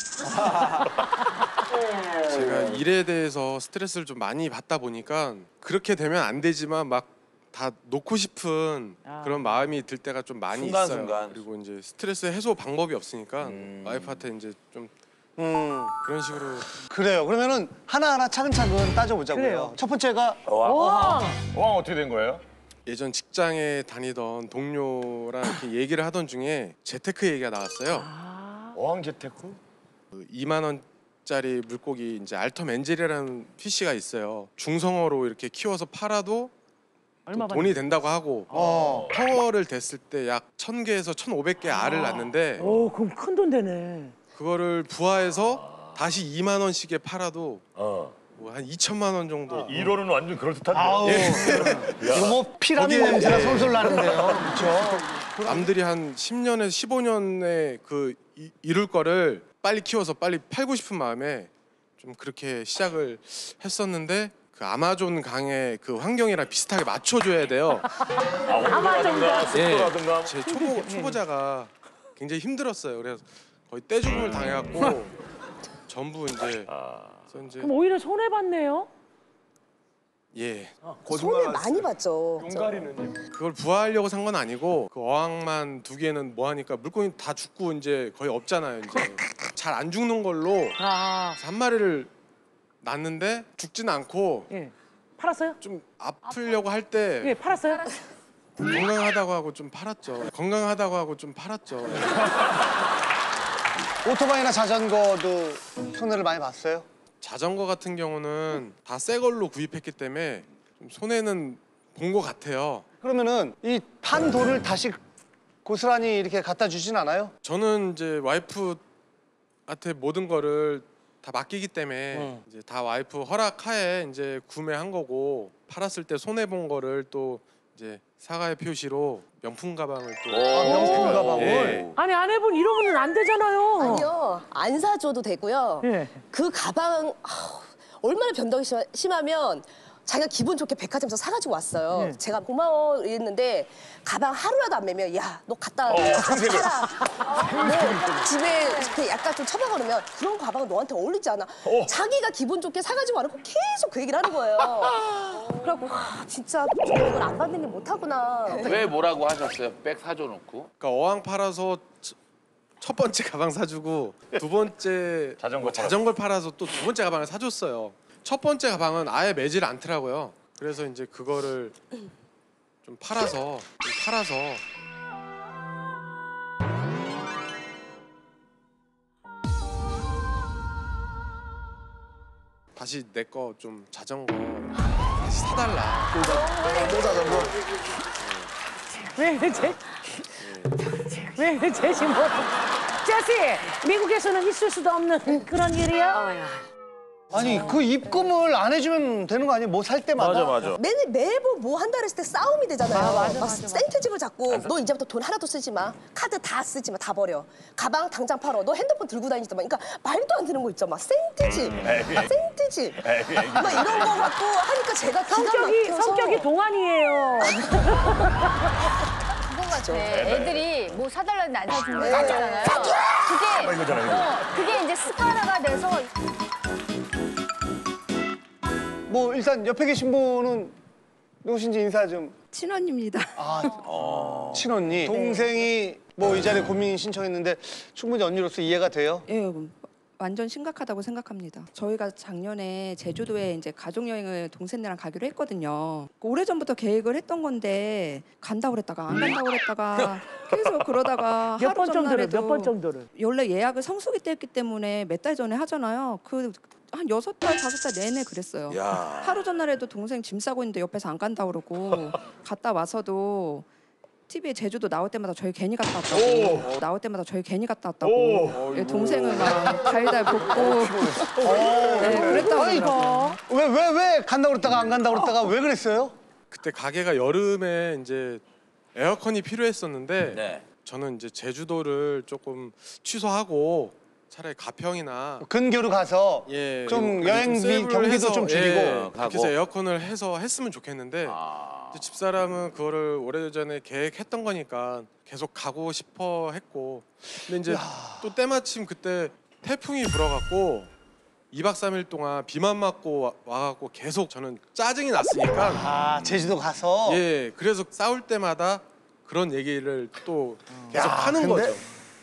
제가 일에 대해서 스트레스를 좀 많이 받다 보니까 그렇게 되면 안 되지만 막 다 놓고 싶은 아. 그런 마음이 들 때가 좀 많이 순간순간. 있어요. 그리고 이제 스트레스 해소 방법이 없으니까 음. 와이프한테 이제 좀 음. 그런 식으로. 그래요. 그러면은 하나하나 차근차근 따져보자고요. 그래요. 첫 번째가 어항. 어항 어떻게 된 거예요? 예전 직장에 다니던 동료랑 이렇게 얘기를 하던 중에 재테크 얘기가 나왔어요. 어항 재테크? 그 이만 원짜리 물고기 이제 알텀 엔젤이라는 피쉬가 있어요. 중성어로 이렇게 키워서 팔아도 얼마 또 돈이 된다고 하고 어. 파워를 댔을 때 약 천 개에서 천오백 개 알을 낳는데 오 그럼 큰 돈 되네. 그거를 부화해서 다시 이만 원씩에 팔아도 어. 뭐 한 이천만 원 정도. 일 원은 완전 그럴듯한데. 아우. 이거 뭐 피라미드 거기에 냄새가 이제 솔솔 나는데요. 그렇죠? 남들이 한 십 년에서 십오 년에 그 이, 이룰 거를 빨리 키워서 빨리 팔고 싶은 마음에 좀 그렇게 시작을 했었는데 그 아마존 강의 그 환경이랑 비슷하게 맞춰줘야 돼요. 온도라든가 습도라든가. 제 초보, 초보자가 굉장히 힘들었어요. 그래서 거의 떼죽음을 당해갖고 전부 이제, 그래서 이제 그럼 오히려 손해 봤네요. 예. 손을 많이 봤죠. 용가리는 그걸 부화하려고 산 건 아니고 그 어항만 두 개는 뭐 하니까 물고기 다 죽고 이제 거의 없잖아요. 이제 잘 안 죽는 걸로 아. 그래서 한 마리를 낳는데 죽지는 않고 예. 팔았어요? 좀 아프려고 할 때 예, 팔았어요? 건강하다고 하고 좀 팔았죠. 건강하다고 하고 좀 팔았죠. 오토바이나 자전거도 손해를 많이 봤어요? 자전거 같은 경우는 다 새 걸로 구입했기 때문에 좀 손해는 본 것 같아요. 그러면은 이 판 돈을 다시 고스란히 이렇게 갖다 주진 않아요? 저는 이제 와이프한테 모든 거를 다 맡기기 때문에 응. 이제 다 와이프 허락하에 이제 구매한 거고 팔았을 때 손해 본 거를 또 이제 사과의 표시로 명품 가방을 또 아, 명품 가방을? 예. 아니 아내분 이러면 안 되잖아요. 아니요. 안 사줘도 되고요. 예. 그 가방 아우, 얼마나 변덕이 심하- 심하면 자기가 기분 좋게 백화점에서 사가지고 왔어요. 네. 제가 고마워 이랬는데 가방 하루라도 안 매면 야 너 갖다 어, 가서 팔아. 너 집에 이렇게 약간 좀 처박아놓으면 그런 가방은 너한테 어울리지 않아. 자기가 기분 좋게 사가지고 와놓고 계속 그 얘기를 하는 거예요. 그래갖고 와, 진짜 정말 이걸 안 받는 일 못하구나. 왜 뭐라고 하셨어요? 백 사줘 놓고. 그러니까 어항 팔아서 첫- 첫 번째 가방 사주고 두 번째 자전거 자전거를 팔아서 또 두 번째 가방을 사줬어요. 첫 번째 가방은 아예 매질 않더라고요. 그래서 이제 그거를 좀 팔아서 좀 팔아서 다시 내 거 좀 자전거 다시 사달라. 또 자전거? 왜 제? 왜 제시 뭐? 제시 미국에서는 있을 수도 없는 그런 일이야? 아니 그 입금을 안 해주면 되는 거 아니에요? 뭐 살 때마다? 맞아 맞아. 매, 매번 뭐 한다 했을 때 싸움이 되잖아요. 아, 맞아, 막 맞아, 센트집을 잡고 너 이제부터 돈 하나도 쓰지 마. 카드 다 쓰지 마. 다 버려. 가방 당장 팔어. 너 핸드폰 들고 다니지만 그러니까 말도 안 되는 거 있죠. 막 센트집. 에이, 에이. 센트집. 에이, 에이. 막 이런 거 갖고 하니까 제가 기가 성격이 막혀서 성격이 동안이에요. 그거 같아. 애들이 뭐 사달라는데 안 사주는 거 있잖아요. 그게, 이거잖아요, 이거. 어, 그게 이제 습관화가 돼서 뭐 일단 옆에 계신 분은 누구신지 인사 좀. 친언니입니다. 아, 친언니. 동생이 뭐 이 자리에 고민 신청했는데 충분히 언니로서 이해가 돼요? 예, 완전 심각하다고 생각합니다. 저희가 작년에 제주도에 이제 가족 여행을 동생네랑 가기로 했거든요. 오래전부터 계획을 했던 건데 간다고 그랬다가 안 간다고 그랬다가 계속 그러다가 몇 하루 번 정도를 전날에도 몇 번 정도를 원래 예약을 성수기 때 했기 때문에 몇 달 전에 하잖아요. 그 한 여섯 달 다섯 달 내내 그랬어요. 야. 하루 전날에도 동생 짐 싸고 있는데 옆에서 안 간다고 그러고 갔다 와서도 티비에 제주도 나올 때마다 저희 괜히 갔다 왔다고 오. 나올 때마다 저희 괜히 갔다 왔다고 예, 동생은 막 달달 볶고 네, 그랬다고 그러더라고요. 왜 왜 왜 간다고 그랬다가 안 간다고 그랬다가 왜 그랬어요? 그때 가게가 여름에 이제 에어컨이 필요했었는데 네. 저는 이제 제주도를 조금 취소하고 차라리 가평이나 근교로 가서 예, 좀 그리고 여행비 세이브를 경비도 해서, 좀 줄이고 예, 그렇게 해서 에어컨을 해서 했으면 좋겠는데 아. 이제 집사람은 그거를 오래전에 계획했던 거니까 계속 가고 싶어 했고 근데 이제 또 때마침 그때 태풍이 불어갖고 이 박 삼 일 동안 비만 맞고 와- 와갖고 계속 저는 짜증이 났으니까 아 제주도 가서 예 그래서 싸울 때마다 그런 얘기를 또 계속 야, 하는 근데- 거죠.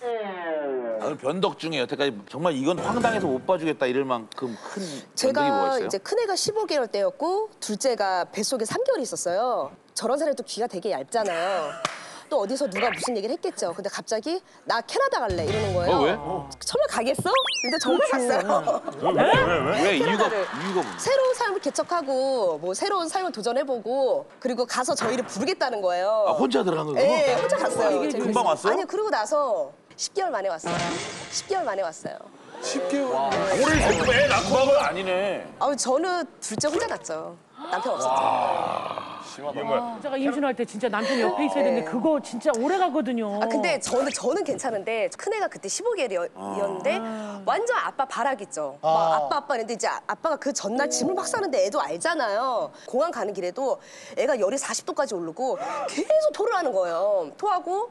아, 그럼 변덕 중에 여태까지 정말 이건 황당해서 못 봐주겠다 이럴 만큼 큰 변덕이 뭐가 제가 있어요? 이제 큰애가 십오 개월 때였고 둘째가 뱃속에 삼 개월이 있었어요. 저런 사람이 또 귀가 되게 얇잖아요. 또 어디서 누가 무슨 얘기를 했겠죠. 근데 갑자기 나 캐나다 갈래 이러는 거예요. 어, 왜? 정말 가겠어? 근데 정말 갔어요. 왜, 왜, 왜, 왜? 왜? 이유가, 캐나다를. 이유가 뭔데? 새로운 삶을 개척하고 뭐 새로운 삶을 도전해보고 그리고 가서 저희를 부르겠다는 거예요. 아, 혼자 들어간 거예요? 네, 혼자 갔어요. 이게 금방 왔어요? 아니 그러고 나서 십 개월 만에 왔어요. 십 개월 만에 왔어요. 십 개월? 오래 있었고 애 낳고 한 건 아니네. 아, 저는 둘째 혼자 낳죠. 남편 없었죠. 아, 제가 임신할 때 진짜 남편이 옆에 있어야 되는데 그거 진짜 오래 가거든요. 아 근데 저는 저는 괜찮은데 큰애가 그때 십오 개월이었는데 완전 아빠 바라겠죠. 막 아. 아빠 아빠 했는데 이제 아빠가 그 전날 짐을 막 싸는데 애도 알잖아요. 공항 가는 길에도 애가 열이 사십 도까지 오르고 계속 토를 하는 거예요. 토하고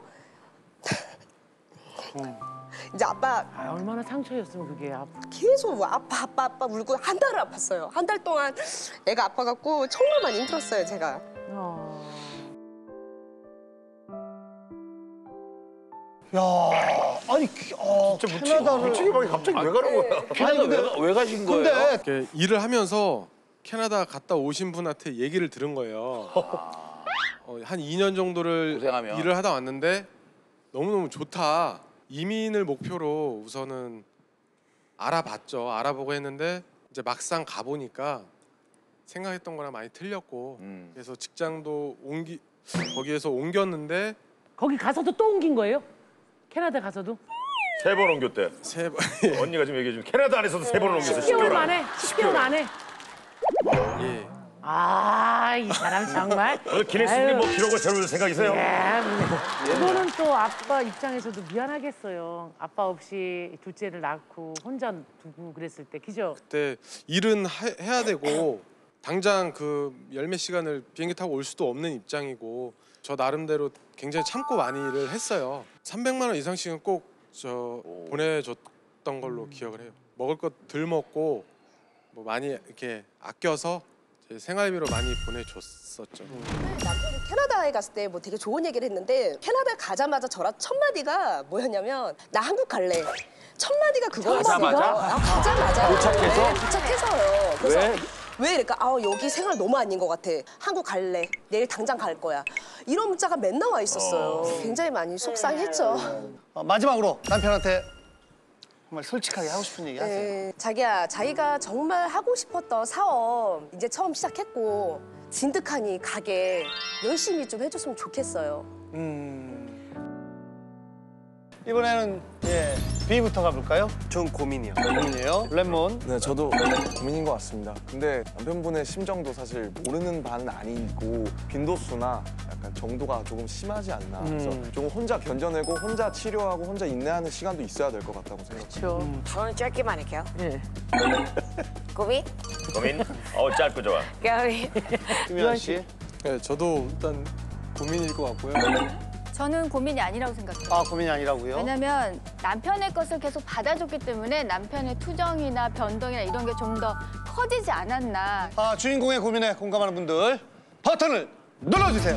이제 아빠 아, 얼마나 상처였으면 그게. 아, 계속 아빠 아빠 아빠 울고 한 달을 아팠어요. 한 달 동안 애가 아파갖고 정말 많이 힘들었어요 제가. 야 아니 기- 어, 캐나다를 무책임하게 갑자기 왜 가는 거야? 캐나다 왜, 가- 왜 가신 거예요? 근데 이렇게 일을 하면서 캐나다 갔다 오신 분한테 얘기를 들은 거예요. 어, 한 이 년 정도를 고생하면. 일을 하다 왔는데 너무너무 좋다. 이민을 목표로 우선은 알아봤죠. 알아보고 했는데 이제 막상 가보니까 생각했던 거랑 많이 틀렸고 음. 그래서 직장도 옮기 거기에서 옮겼는데 거기 가서도 또 옮긴 거예요? 캐나다 가서도? 세 번 옮겼대. 세 번. 언니가 지금 얘기해 준 캐나다 안에서도 세 번 옮겼어. 십 개월 만에? 십 개월 안에? 예. 아, 이 사람 정말. 오늘 기네스북에 뭐 기록을 세울 생각이세요? 예, 그거는 또 아빠 입장에서도 미안하겠어요. 아빠 없이 둘째를 낳고 혼자 두고 그랬을 때, 그죠? 그때 일은 하, 해야 되고 당장 그 열 몇 시간을 비행기 타고 올 수도 없는 입장이고 저 나름대로 굉장히 참고 많이 일을 했어요. 삼백만 원 이상씩은 꼭 저 보내줬던 걸로 기억을 해요. 먹을 것 덜 먹고 뭐 많이 이렇게 아껴서 제 생활비로 많이 보내줬었죠. 남편이 캐나다에 갔을 때 뭐 되게 좋은 얘기를 했는데 캐나다 가자마자 저랑 첫 마디가 뭐였냐면 나 한국 갈래. 첫 마디가 그거였어요. 가자마자? 아, 가자마자. 도착해서? 네, 도착해서요. 그래서 왜? 왜 이럴까? 아 여기 생활 너무 아닌 것 같아. 한국 갈래. 내일 당장 갈 거야. 이런 문자가 맨날 와 있었어요. 굉장히 많이 속상했죠. 어, 마지막으로 남편한테 정말 솔직하게 하고 싶은 얘기 하세요. 네, 자기야, 자기가 정말 하고 싶었던 사업 이제 처음 시작했고 진득하니 가게 열심히 좀 해줬으면 좋겠어요. 음. 이번에는 예 B부터 가볼까요? 전 고민이요. 고민이에요. 레몬. 네, 저도 고민인 것 같습니다. 근데 남편분의 심정도 사실 모르는 바는 아니고 빈도수나 약간 정도가 조금 심하지 않나. 그래서 음. 조금 혼자 견뎌내고 혼자 치료하고 혼자 인내하는 시간도 있어야 될 것 같다고 생각해요. 그렇죠. 저는 짧게만 할게요. 네. 고민? 고민? 어 짧고 좋아. 고민. 김현 씨. 네, 저도 일단 고민일 것 같고요. 저는 고민이 아니라고 생각해요. 아 고민이 아니라고요? 왜냐면 남편의 것을 계속 받아줬기 때문에 남편의 투정이나 변동이나 이런 게 좀 더 커지지 않았나. 아 주인공의 고민에 공감하는 분들 버튼을 눌러주세요.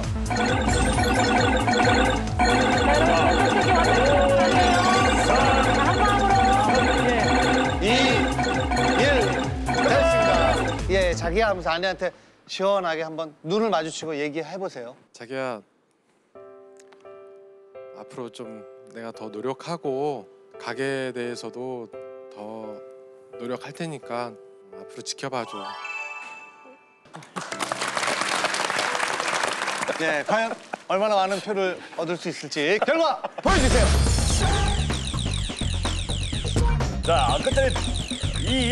하면서 아내한테 시원하게 한번 눈을 마주치고 얘기해 보세요. 자기야, 앞으로 좀 내가 더 노력하고 가게에 대해서도 더 노력할 테니까 앞으로 지켜봐줘. 네, 과연 얼마나 많은 표를 얻을 수 있을지 결과 보여주세요. 자, 끝자리 이.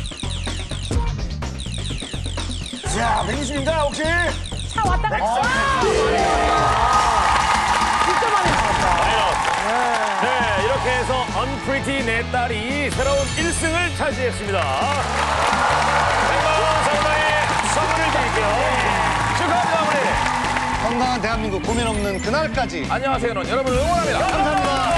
자, 백이십입니다, 혹시? 차 왔다 갔어. 진짜 많이 나왔다. 네, 이렇게 해서 언프리티 내 딸이 새로운 일 승을 차지했습니다. 백만 원 상당의 선물을 드릴게요. 축하합니다, 어머니. 건강한 대한민국 고민 없는 그날까지. 안녕하세요, 여러분 응원합니다. 감사합니다.